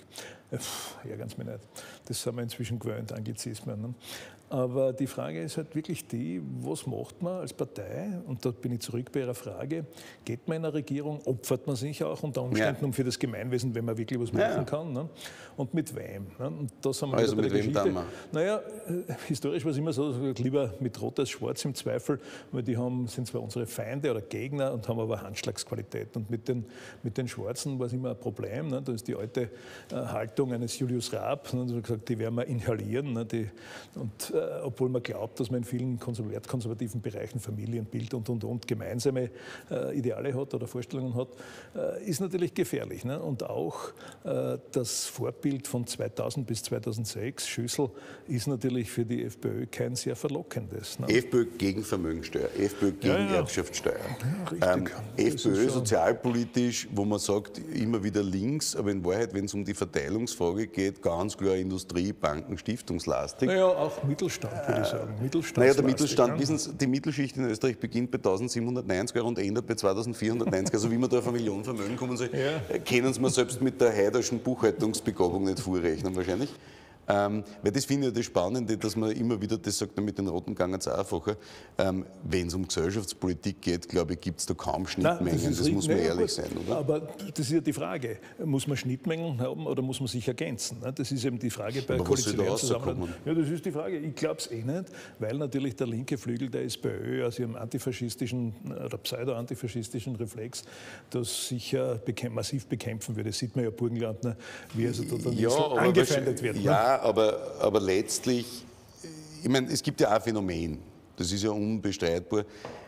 Ja, ganz mir nicht. Das sind wir inzwischen gewöhnt, Anglizismen. Ne? Aber die Frage ist halt wirklich die, was macht man als Partei? Und da bin ich zurück bei Ihrer Frage. Geht man in eine Regierung, opfert man sich auch unter Umständen ja. um für das Gemeinwesen, wenn man wirklich was machen ja. kann? Ne? Und mit wem? Ne? Und das haben wir also mit wem dann mal? Naja, historisch war es immer so, lieber mit Rot als Schwarz im Zweifel, weil die haben, sind zwar unsere Feinde oder Gegner und haben aber Handschlagsqualität. Und mit den, mit den Schwarzen war es immer ein Problem. Ne? Da ist die alte äh, Haltung eines Julius Raab, ne? Da gesagt, die werden wir inhalieren. Ne? Die, und äh, obwohl man glaubt, dass man in vielen wertkonservativen Bereichen Familienbild und, und, und gemeinsame äh, Ideale hat oder Vorstellungen hat, äh, ist natürlich gefährlich. Ne? Und auch äh, das Vorbild von zweitausend bis zweitausendsechs, Schüssel, ist natürlich für die FPÖ kein sehr verlockendes. Ne? FPÖ gegen Vermögensteuer, FPÖ gegen ja, ja. Erbschaftssteuer. Ja, ähm, FPÖ sozialpolitisch, wo man sagt, immer wieder links, aber in Wahrheit, wenn es um die Verteilungsfrage geht, ganz klar Industrie, Banken, Stiftungslastig. Naja, auch Mittelstand, würde ich sagen. Naja, der Mittelstand, ja. wissen Sie, die Mittelschicht in Österreich beginnt bei eintausendsiebenhundertneunzig Euro und endet bei zweitausendvierhundertneunzig. Also wie man da auf eine Million Vermögen kommen soll, ja. können Sie mir selbst mit der heiderschen Buchhaltungsbegabung nicht vorrechnen wahrscheinlich. Ähm, weil das finde ich ja das Spannende, dass man immer wieder, das sagt man mit den roten Gangen einfacher, ähm, wenn es um Gesellschaftspolitik geht, glaube ich, gibt es da kaum Schnittmengen, Nein, das, das muss man ehrlich gut. sein, oder? Aber das ist ja die Frage, muss man Schnittmengen haben oder muss man sich ergänzen? Das ist eben die Frage bei koalitionären Zusammenarbeit. Ja, das ist die Frage. Ich glaube es eh nicht, weil natürlich der linke Flügel der SPÖ aus ihrem antifaschistischen oder pseudo-antifaschistischen Reflex das sicher bekämp massiv bekämpfen würde. Das sieht man ja Burgenland, ne? Wie also da dann ja, angefeindet wird. Ne? Ja, aber, aber letztlich, ich meine, es gibt ja auch ein Phänomen, das ist ja unbestreitbar,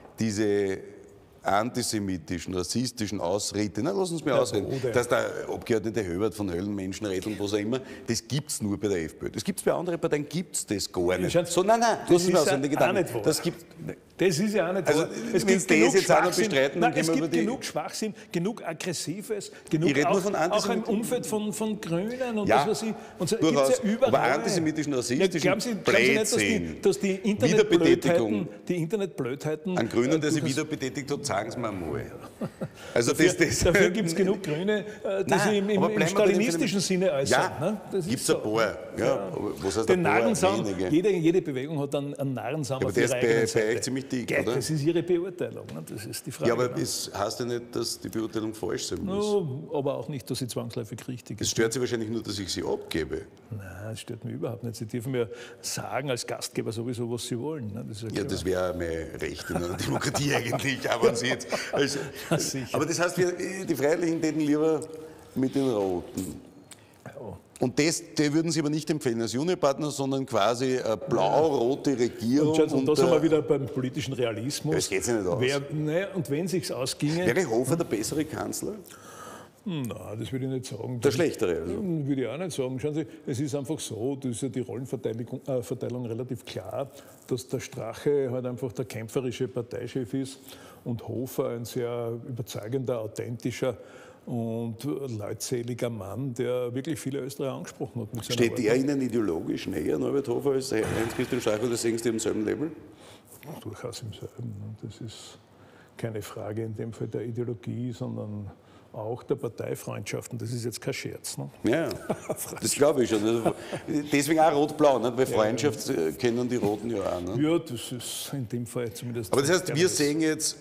diese antisemitischen, rassistischen Ausrede, na, lass uns mal ja, ausreden, oh, dass der Abgeordnete Höbert von Höllenmenschen redet und was auch immer, das gibt es nur bei der FPÖ. Das gibt es bei anderen Parteien, gibt es das gar nicht. Ja, so, nein, nein, das ist ja auch nicht wahr. Das gibt, das ist ja auch nicht also, es gibt das jetzt auch noch bestreiten, nein, es gibt genug Schwachsinn, genug Aggressives, genug ich auch, von auch im Umfeld von, von Grünen und ja, das, was ich... Und so, durchaus, gibt's ja überall. Aber antisemitischen, rassistischen ja, glauben Sie, glauben Sie nicht, dass die, dass die Internetblödheiten... Die Internetblödheiten an Grünen, der sich wieder betätigt hat, sagen Sie mir mal. Also dafür das, das dafür gibt es genug Grüne, die Nein, sich im, im, im stalinistischen Sinne äußern. Ja, ne? gibt es so. ein paar. Ja, ja. Was heißt Den Narrensam, jede, jede Bewegung hat einen, einen Narrensam ja, auf ihrer eigenen Seite. Der ist ziemlich dick, ja, oder? Das ist Ihre Beurteilung, ne? Das ist die Frage. Ja, aber ne? es heißt ja nicht, dass die Beurteilung falsch sein muss. No, aber auch nicht, dass sie zwangsläufig richtig ist. Es stört Sie wahrscheinlich nur, dass ich sie abgebe. Nein, es stört mich überhaupt nicht. Sie dürfen mir sagen als Gastgeber sowieso, was Sie wollen. Ne? Das ja, ja das wäre mein Recht in einer Demokratie eigentlich, aber Sie jetzt. Also, ja, aber das heißt, wir, die Freiheitlichen täten lieber mit den Roten. Ja. Und das, die würden Sie aber nicht empfehlen als Juniorpartner, sondern quasi eine blau-rote Regierung. Und, und da sind wir wieder beim politischen Realismus. Das geht sich nicht aus. Wer, naja, und wenn es sich ausginge... Wäre Hofer der bessere Kanzler? Nein, das würde ich nicht sagen. Der schlechtere also? Würde ich auch nicht sagen. Schauen Sie, es ist einfach so, da ist ja die Rollenverteilung äh, Verteilung relativ klar, dass der Strache halt einfach der kämpferische Parteichef ist und Hofer ein sehr überzeugender, authentischer und leutseliger Mann, der wirklich viele Österreicher angesprochen hat. Mit seiner Steht Arbeit. er Ihnen ideologisch näher, Norbert Hofer, als Heinz-Christian Strache, oder sehen Sie im selben Level? Durchaus im selben. Das ist keine Frage in dem Fall der Ideologie, sondern auch der Parteifreundschaften. Das ist jetzt kein Scherz. Ne? Ja, das glaube ich schon. Also deswegen auch rot-blau, weil Freundschaft ja, ja. kennen die Roten ja auch. Ne? Ja, das ist in dem Fall zumindest... Aber das heißt, wir sehen jetzt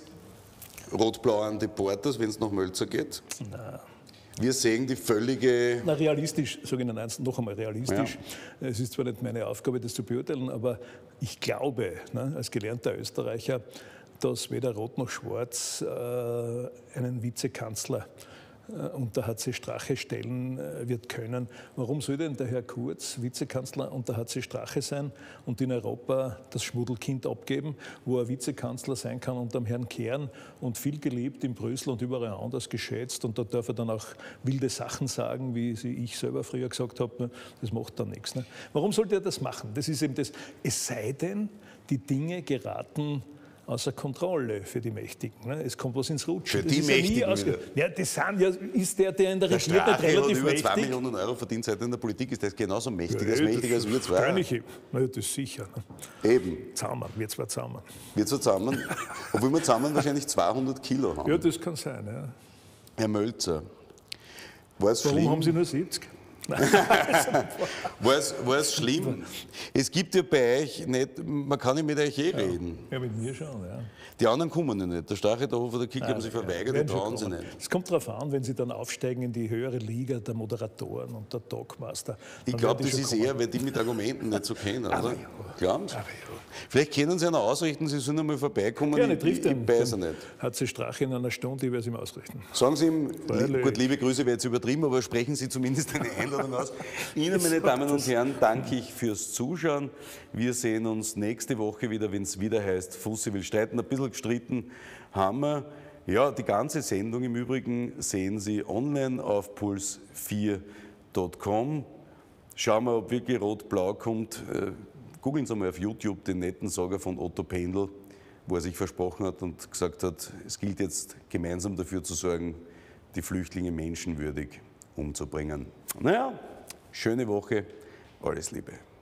rot-blau an Deporters, wenn es nach Mölzer geht? Nein. Wir sehen die völlige... Na, realistisch, sage ich Ihnen eins, noch einmal realistisch. Ja. Es ist zwar nicht meine Aufgabe, das zu beurteilen, aber ich glaube, ne, als gelernter Österreicher, dass weder Rot noch Schwarz äh, einen Vizekanzler äh, unter H C Strache stellen äh, wird können. Warum soll denn der Herr Kurz Vizekanzler unter H C Strache sein und in Europa das Schmuddelkind abgeben, wo er Vizekanzler sein kann unter dem Herrn Kern und viel geliebt in Brüssel und überall anders geschätzt, und da darf er dann auch wilde Sachen sagen, wie sie ich selber früher gesagt habe, ne? Das macht dann nichts. Ne? Warum sollte er das machen? Das ist eben das, es sei denn, die Dinge geraten außer Kontrolle für die Mächtigen. Es kommt was ins Rutschen. Für die Mächtigen ja, ja, das sind ja, ist der, der in der, der Regierung relativ mächtig über zwei Millionen Euro verdient, seit er in der Politik ist. Der ist genauso mächtig, ja, als mächtiger als wir zwei. König, na, das ist sicher. Ne? Eben. Zusammen, wir zwei zusammen. Wir zwei zusammen, obwohl wir zusammen wahrscheinlich zweihundert Kilo haben. Ja, das kann sein. Ja. Herr Mölzer, War es Warum schlimm? haben Sie nur siebzig? War es, war es schlimm? Es gibt ja bei euch nicht, man kann nicht mit euch eh reden. Ja, mit mir schon, ja. Die anderen kommen ja nicht. Der Stache, der Hofer, der Kick haben sich verweigert, die trauen sie nicht. Es kommt darauf an, wenn Sie dann aufsteigen in die höhere Liga der Moderatoren und der Talkmaster. Ich glaube, das ist kommen. eher, weil die mit Argumenten nicht so kennen, oder? Ja. Glauben Sie? Ja. Vielleicht können Sie einer ausrichten, Sie sollen einmal vorbeikommen. Gerne, ich trifft ich, ihn. ich beiße nicht. Hat sie Strache in einer Stunde, ich werde es ihm ausrichten. Sagen Sie ihm, Freilich. gut, liebe Grüße wäre jetzt übertrieben, aber sprechen Sie zumindest eine Einladung aus. Ihnen, meine Damen und Herren, danke ich fürs Zuschauen. Wir sehen uns nächste Woche wieder, wenn es wieder heißt, Fussi will streiten. Ein bisschen gestritten haben wir. Ja, die ganze Sendung im Übrigen sehen Sie online auf puls vier punkt com. Schauen wir, ob wirklich rot-blau kommt. Googeln Sie mal auf YouTube den netten Sager von Otto Pendl, wo er sich versprochen hat und gesagt hat, es gilt jetzt gemeinsam dafür zu sorgen, die Flüchtlinge menschenwürdig umzubringen. Naja, schöne Woche, alles Liebe.